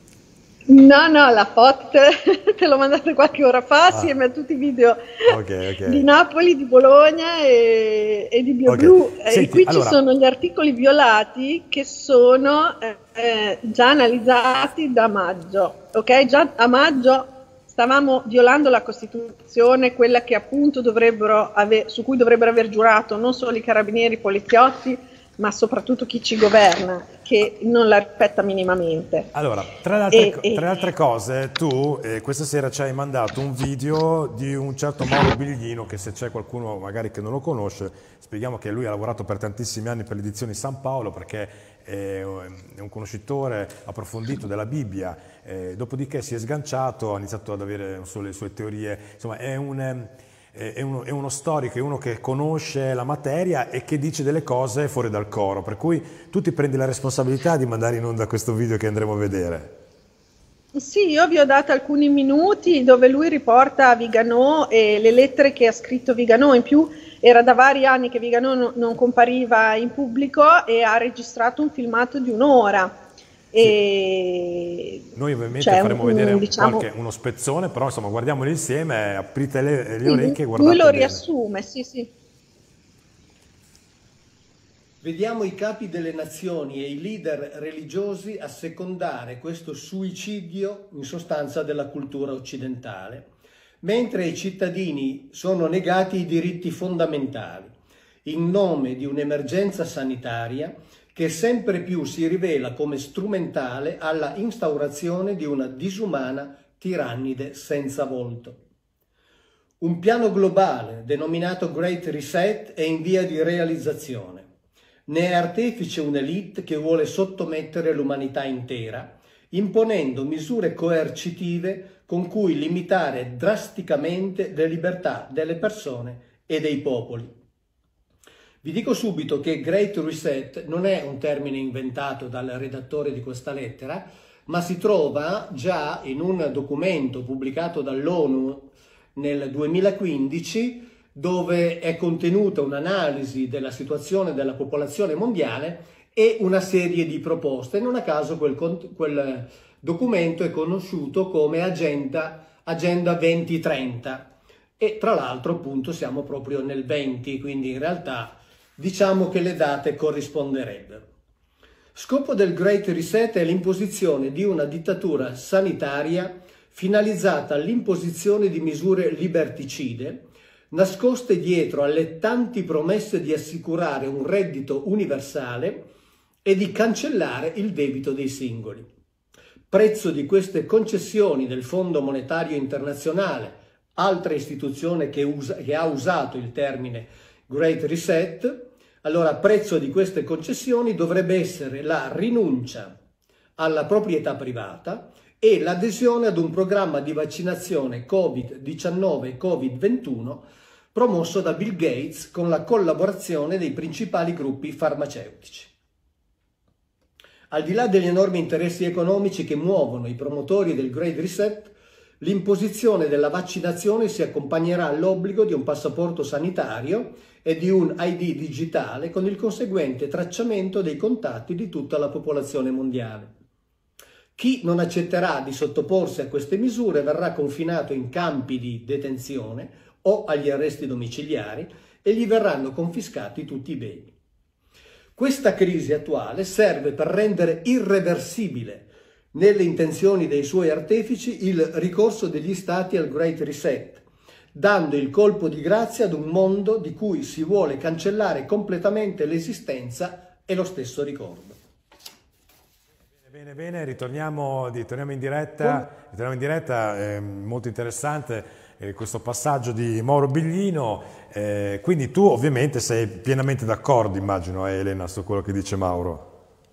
No, no, la foto te, te l'ho mandata qualche ora fa Ah. assieme a tutti i video Ok, ok. di Napoli, di Bologna e, e di BioBlu. Ok. E Senti, qui allora- ci sono gli articoli violati che sono eh, eh, già analizzati da maggio. Ok, già a maggio stavamo violando la Costituzione, quella che appunto dovrebbero ave- su cui dovrebbero aver giurato non solo i carabinieri, i poliziotti, ma soprattutto chi ci governa, che non la rispetta minimamente. Allora, tra le altre, E- co- e- tra le altre cose, tu eh, questa sera ci hai mandato un video di un certo Mauro Biglino, che se c'è qualcuno magari che non lo conosce, spieghiamo che lui ha lavorato per tantissimi anni per le edizioni San Paolo, perché è è un conoscitore approfondito della Bibbia, eh, dopodiché si è sganciato, ha iniziato ad avere non solo le sue teorie, insomma è un... ehm, è uno, è uno storico, è uno che conosce la materia e che dice delle cose fuori dal coro, per cui tu ti prendi la responsabilità di mandare in onda questo video che andremo a vedere. Sì, io vi ho dato alcuni minuti dove lui riporta Viganò e le lettere che ha scritto Viganò. In più era da vari anni che Viganò no- non compariva in pubblico e ha registrato un filmato di un'ora. E Noi ovviamente Cioè, faremo un- vedere un- diciamo- qualche, uno spezzone, però insomma guardiamolo insieme, aprite le, le Sì, orecchie e guardate lui lo bene. riassume, sì, sì. Vediamo i capi delle nazioni e i leader religiosi assecondare questo suicidio in sostanza della cultura occidentale, mentre ai cittadini sono negati i diritti fondamentali, in nome di un'emergenza sanitaria che sempre più si rivela come strumentale alla instaurazione di una disumana tirannide senza volto. Un piano globale denominato Great Reset è in via di realizzazione. Ne è artefice un'elite che vuole sottomettere l'umanità intera, imponendo misure coercitive con cui limitare drasticamente le libertà delle persone e dei popoli. Vi dico subito che Great Reset non è un termine inventato dal redattore di questa lettera, ma si trova già in un documento pubblicato dall'ONU nel duemilaquindici, dove è contenuta un'analisi della situazione della popolazione mondiale e una serie di proposte. Non a caso quel, quel documento è conosciuto come Agenda, Agenda duemilatrenta e tra l'altro appunto siamo proprio nel venti, quindi in realtà diciamo che le date corrisponderebbero. Scopo del Great Reset è l'imposizione di una dittatura sanitaria finalizzata all'imposizione di misure liberticide, nascoste dietro alle tanti promesse di assicurare un reddito universale e di cancellare il debito dei singoli. Prezzo di queste concessioni del Fondo Monetario Internazionale, altra istituzione che, usa, che ha usato il termine Great Reset, allora prezzo di queste concessioni dovrebbe essere la rinuncia alla proprietà privata e l'adesione ad un programma di vaccinazione Covid diciannove e Covid ventuno promosso da Bill Gates con la collaborazione dei principali gruppi farmaceutici. Al di là degli enormi interessi economici che muovono i promotori del Great Reset, l'imposizione della vaccinazione si accompagnerà all'obbligo di un passaporto sanitario e di un I D digitale con il conseguente tracciamento dei contatti di tutta la popolazione mondiale. Chi non accetterà di sottoporsi a queste misure verrà confinato in campi di detenzione o agli arresti domiciliari e gli verranno confiscati tutti i beni. Questa crisi attuale serve per rendere irreversibile nelle intenzioni dei suoi artefici il ricorso degli Stati al Great Reset, dando il colpo di grazia ad un mondo di cui si vuole cancellare completamente l'esistenza e lo stesso ricordo. Bene, bene, ritorniamo, ritorniamo in diretta, ritorniamo in diretta, eh, molto interessante eh, questo passaggio di Mauro Biglino, eh, quindi tu ovviamente sei pienamente d'accordo, immagino, eh, Elena, su quello che dice Mauro.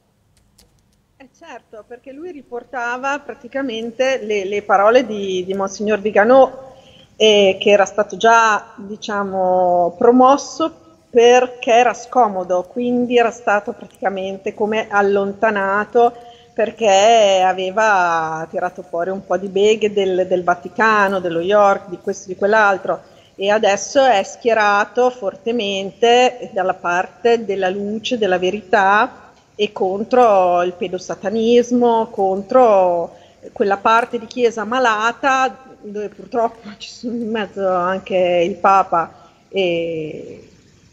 Eh certo, perché lui riportava praticamente le, le parole di, di Monsignor Viganò, eh, che era stato già, diciamo, promosso perché era scomodo, quindi era stato praticamente come allontanato perché aveva tirato fuori un po' di beghe del, del Vaticano, dello York, di questo e di quell'altro, e adesso è schierato fortemente dalla parte della luce, della verità e contro il pedosatanismo, contro quella parte di chiesa malata dove purtroppo ci sono in mezzo anche il Papa e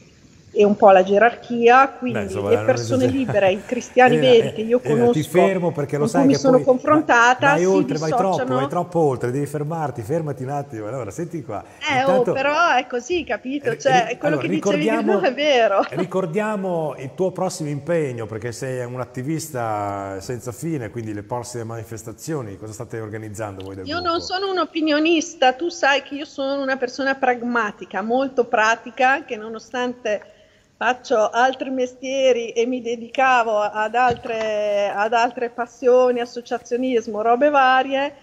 e un po' la gerarchia, quindi Beh, insomma, le persone libere, i cristiani Elena, veri che io conosco, Elena, ti fermo perché lo sai che mi sono poi confrontata, vai si oltre, vai dissociano. troppo, vai troppo oltre, devi fermarti, fermati un attimo. Allora, senti qua. Eh, Intanto, oh, però è così, capito? Cioè, ri- quello allora, che dicevi no è vero. Ricordiamo il tuo prossimo impegno, perché sei un attivista senza fine, quindi le prossime manifestazioni, cosa state organizzando voi del Io gruppo? non sono un opinionista, tu sai che io sono una persona pragmatica, molto pratica, che nonostante faccio altri mestieri e mi dedicavo ad altre, ad altre passioni, associazionismo, robe varie,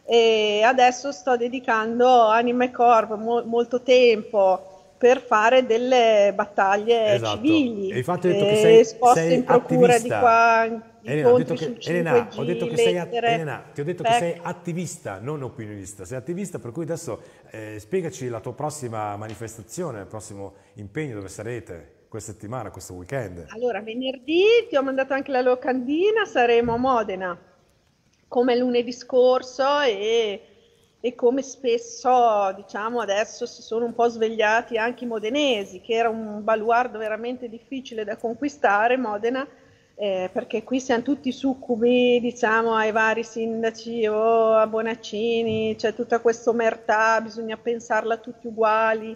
e adesso sto dedicando anima e corpo, mo, molto tempo per fare delle battaglie esatto. civili, e infatti ho detto che sei, esposte sei in procura attivista. di qua, Elena, ho detto sul che, Elena, ho detto che sei, lettere, Elena, ti ho detto che sei attivista, non opinionista. Sei attivista, per cui adesso eh, spiegaci la tua prossima manifestazione, il prossimo impegno, dove sarete questa settimana, questo weekend. Allora, venerdì ti ho mandato anche la locandina, saremo a Modena, come lunedì scorso e, e come spesso, diciamo, adesso si sono un po' svegliati anche i modenesi, che era un baluardo veramente difficile da conquistare, Modena, eh, perché qui siamo tutti succubi, diciamo, ai vari sindaci o a Bonaccini, c'è tutta questa omertà, bisogna pensarla tutti uguali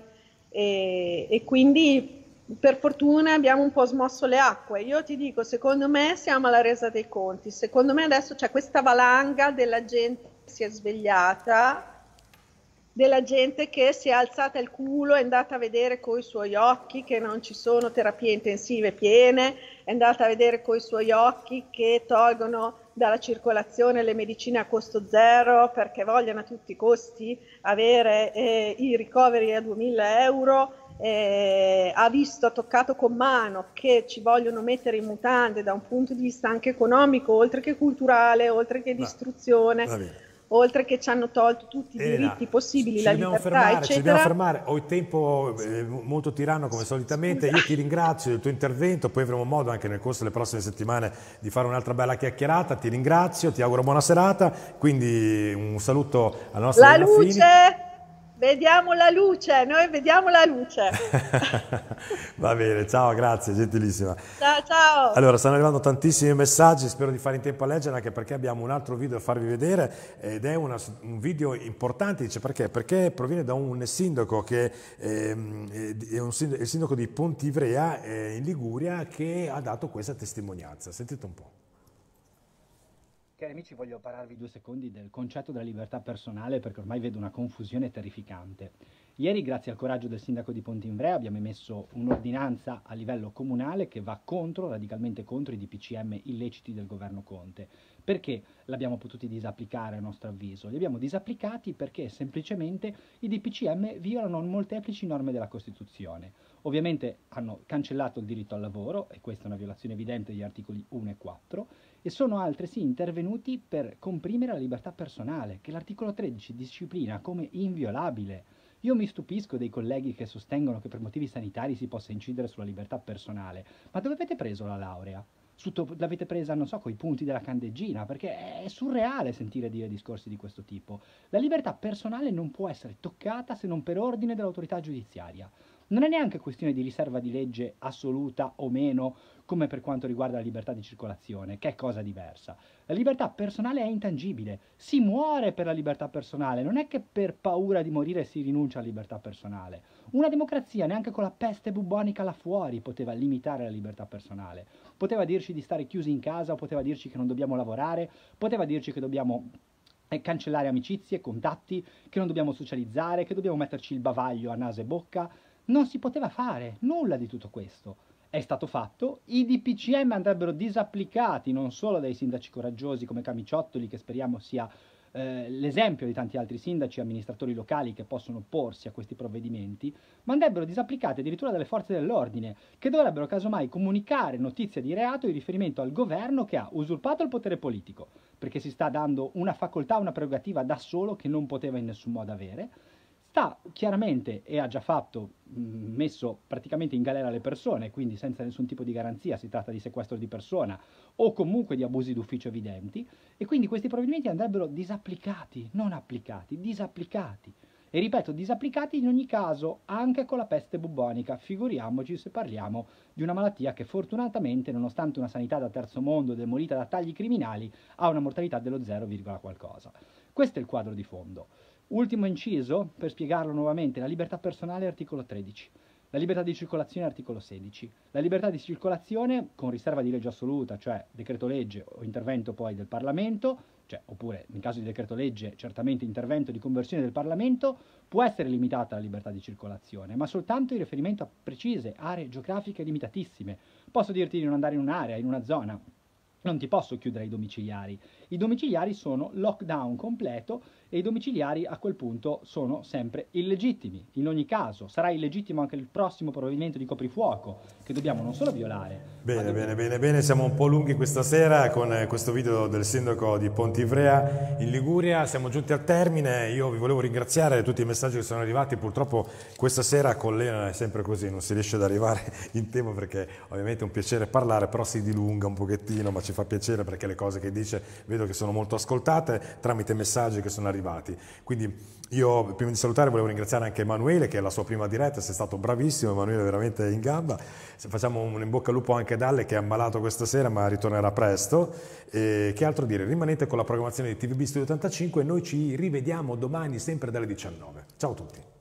e, e quindi per fortuna abbiamo un po' smosso le acque. Io ti dico, secondo me siamo alla resa dei conti, secondo me adesso c'è questa valanga della gente che si è svegliata, della gente che si è alzata il culo, è andata a vedere coi suoi occhi che non ci sono terapie intensive piene, è andata a vedere coi suoi occhi che tolgono dalla circolazione le medicine a costo zero perché vogliono a tutti i costi avere eh, i ricoveri a duemila euro. Eh, ha visto, ha toccato con mano che ci vogliono mettere in mutande da un punto di vista anche economico, oltre che culturale, oltre che di istruzione, oltre che ci hanno tolto tutti i Elena, diritti possibili, ci la dobbiamo libertà, fermare, eccetera. Ci dobbiamo fermare, ho il tempo eh, molto tiranno come solitamente. Io ti ringrazio del tuo intervento, poi avremo modo anche nel corso delle prossime settimane di fare un'altra bella chiacchierata. Ti ringrazio, ti auguro buona serata, quindi un saluto alla nostra La Elena luce! Fini. Vediamo la luce, noi vediamo la luce. Va bene, ciao, grazie, gentilissima. Ciao, ciao. Allora, stanno arrivando tantissimi messaggi, spero di fare in tempo a leggere, anche perché abbiamo un altro video da farvi vedere ed è una, un video importante. Dice perché? Perché proviene da un sindaco che ehm, è un sindaco, il sindaco di Pontivrea eh, in Liguria, che ha dato questa testimonianza. Sentite un po'. Cari amici, voglio parlarvi due secondi del concetto della libertà personale, perché ormai vedo una confusione terrificante. Ieri, grazie al coraggio del sindaco di Pontivrea, abbiamo emesso un'ordinanza a livello comunale che va contro, radicalmente contro i D P C M illeciti del governo Conte, Perché l'abbiamo potuti disapplicare a nostro avviso? Li abbiamo disapplicati perché semplicemente i D P C M violano molteplici norme della Costituzione. Ovviamente hanno cancellato il diritto al lavoro, e questa è una violazione evidente degli articoli uno e quattro, e sono altresì intervenuti per comprimere la libertà personale, che l'articolo tredici disciplina come inviolabile. Io mi stupisco dei colleghi che sostengono che per motivi sanitari si possa incidere sulla libertà personale. Ma dove avete preso la laurea? L'avete presa, non so, coi punti della candeggina, perché è surreale sentire dire discorsi di questo tipo. La libertà personale non può essere toccata se non per ordine dell'autorità giudiziaria. Non è neanche questione di riserva di legge assoluta o meno, come per quanto riguarda la libertà di circolazione, che è cosa diversa. La libertà personale è intangibile, si muore per la libertà personale, non è che per paura di morire si rinuncia alla libertà personale. Una democrazia neanche con la peste bubbonica là fuori poteva limitare la libertà personale. Poteva dirci di stare chiusi in casa, o poteva dirci che non dobbiamo lavorare, poteva dirci che dobbiamo eh, cancellare amicizie, contatti, che non dobbiamo socializzare, che dobbiamo metterci il bavaglio a naso e bocca. Non si poteva fare nulla di tutto questo. È stato fatto, i D P C M andrebbero disapplicati non solo dai sindaci coraggiosi come Camiciottoli, che speriamo sia eh, l'esempio di tanti altri sindaci e amministratori locali che possono opporsi a questi provvedimenti, ma andrebbero disapplicati addirittura dalle forze dell'ordine, che dovrebbero casomai comunicare notizia di reato in riferimento al governo che ha usurpato il potere politico, perché si sta dando una facoltà, una prerogativa da solo che non poteva in nessun modo avere. Sta chiaramente, e ha già fatto, mh, messo praticamente in galera le persone, quindi senza nessun tipo di garanzia, si tratta di sequestro di persona o comunque di abusi d'ufficio evidenti, e quindi questi provvedimenti andrebbero disapplicati, non applicati, disapplicati. E ripeto, disapplicati in ogni caso, anche con la peste bubbonica, figuriamoci se parliamo di una malattia che fortunatamente, nonostante una sanità da terzo mondo demolita da tagli criminali, ha una mortalità dello zero, qualcosa. Questo è il quadro di fondo. Ultimo inciso, per spiegarlo nuovamente, la libertà personale articolo tredici, la libertà di circolazione articolo sedici. La libertà di circolazione con riserva di legge assoluta, cioè decreto legge o intervento poi del Parlamento, cioè, oppure in caso di decreto legge certamente intervento di conversione del Parlamento, può essere limitata la libertà di circolazione, ma soltanto in riferimento a precise aree geografiche limitatissime. Posso dirti di non andare in un'area, in una zona, non ti posso chiudere i domiciliari. I domiciliari sono lockdown completo e i domiciliari a quel punto sono sempre illegittimi. In ogni caso sarà illegittimo anche il prossimo provvedimento di coprifuoco che dobbiamo non solo violare. Bene, bene, bene, bene, siamo un po' lunghi questa sera con questo video del sindaco di Ponte Ivrea in Liguria. Siamo giunti al termine, io vi volevo ringraziare tutti i messaggi che sono arrivati. Purtroppo questa sera con Lena è sempre così, non si riesce ad arrivare in tempo perché ovviamente è un piacere parlare, però si dilunga un pochettino, ma ci fa piacere perché le cose che dice vedo che sono molto ascoltate tramite messaggi che sono arrivati. Quindi io prima di salutare volevo ringraziare anche Emanuele, che è la sua prima diretta, sei stato bravissimo, Emanuele è veramente in gamba. Se facciamo un in bocca al lupo anche a Dalle, che è ammalato questa sera ma ritornerà presto. E che altro dire? Rimanete con la programmazione di T V B Studio ottantacinque e noi ci rivediamo domani sempre dalle diciannove. Ciao a tutti.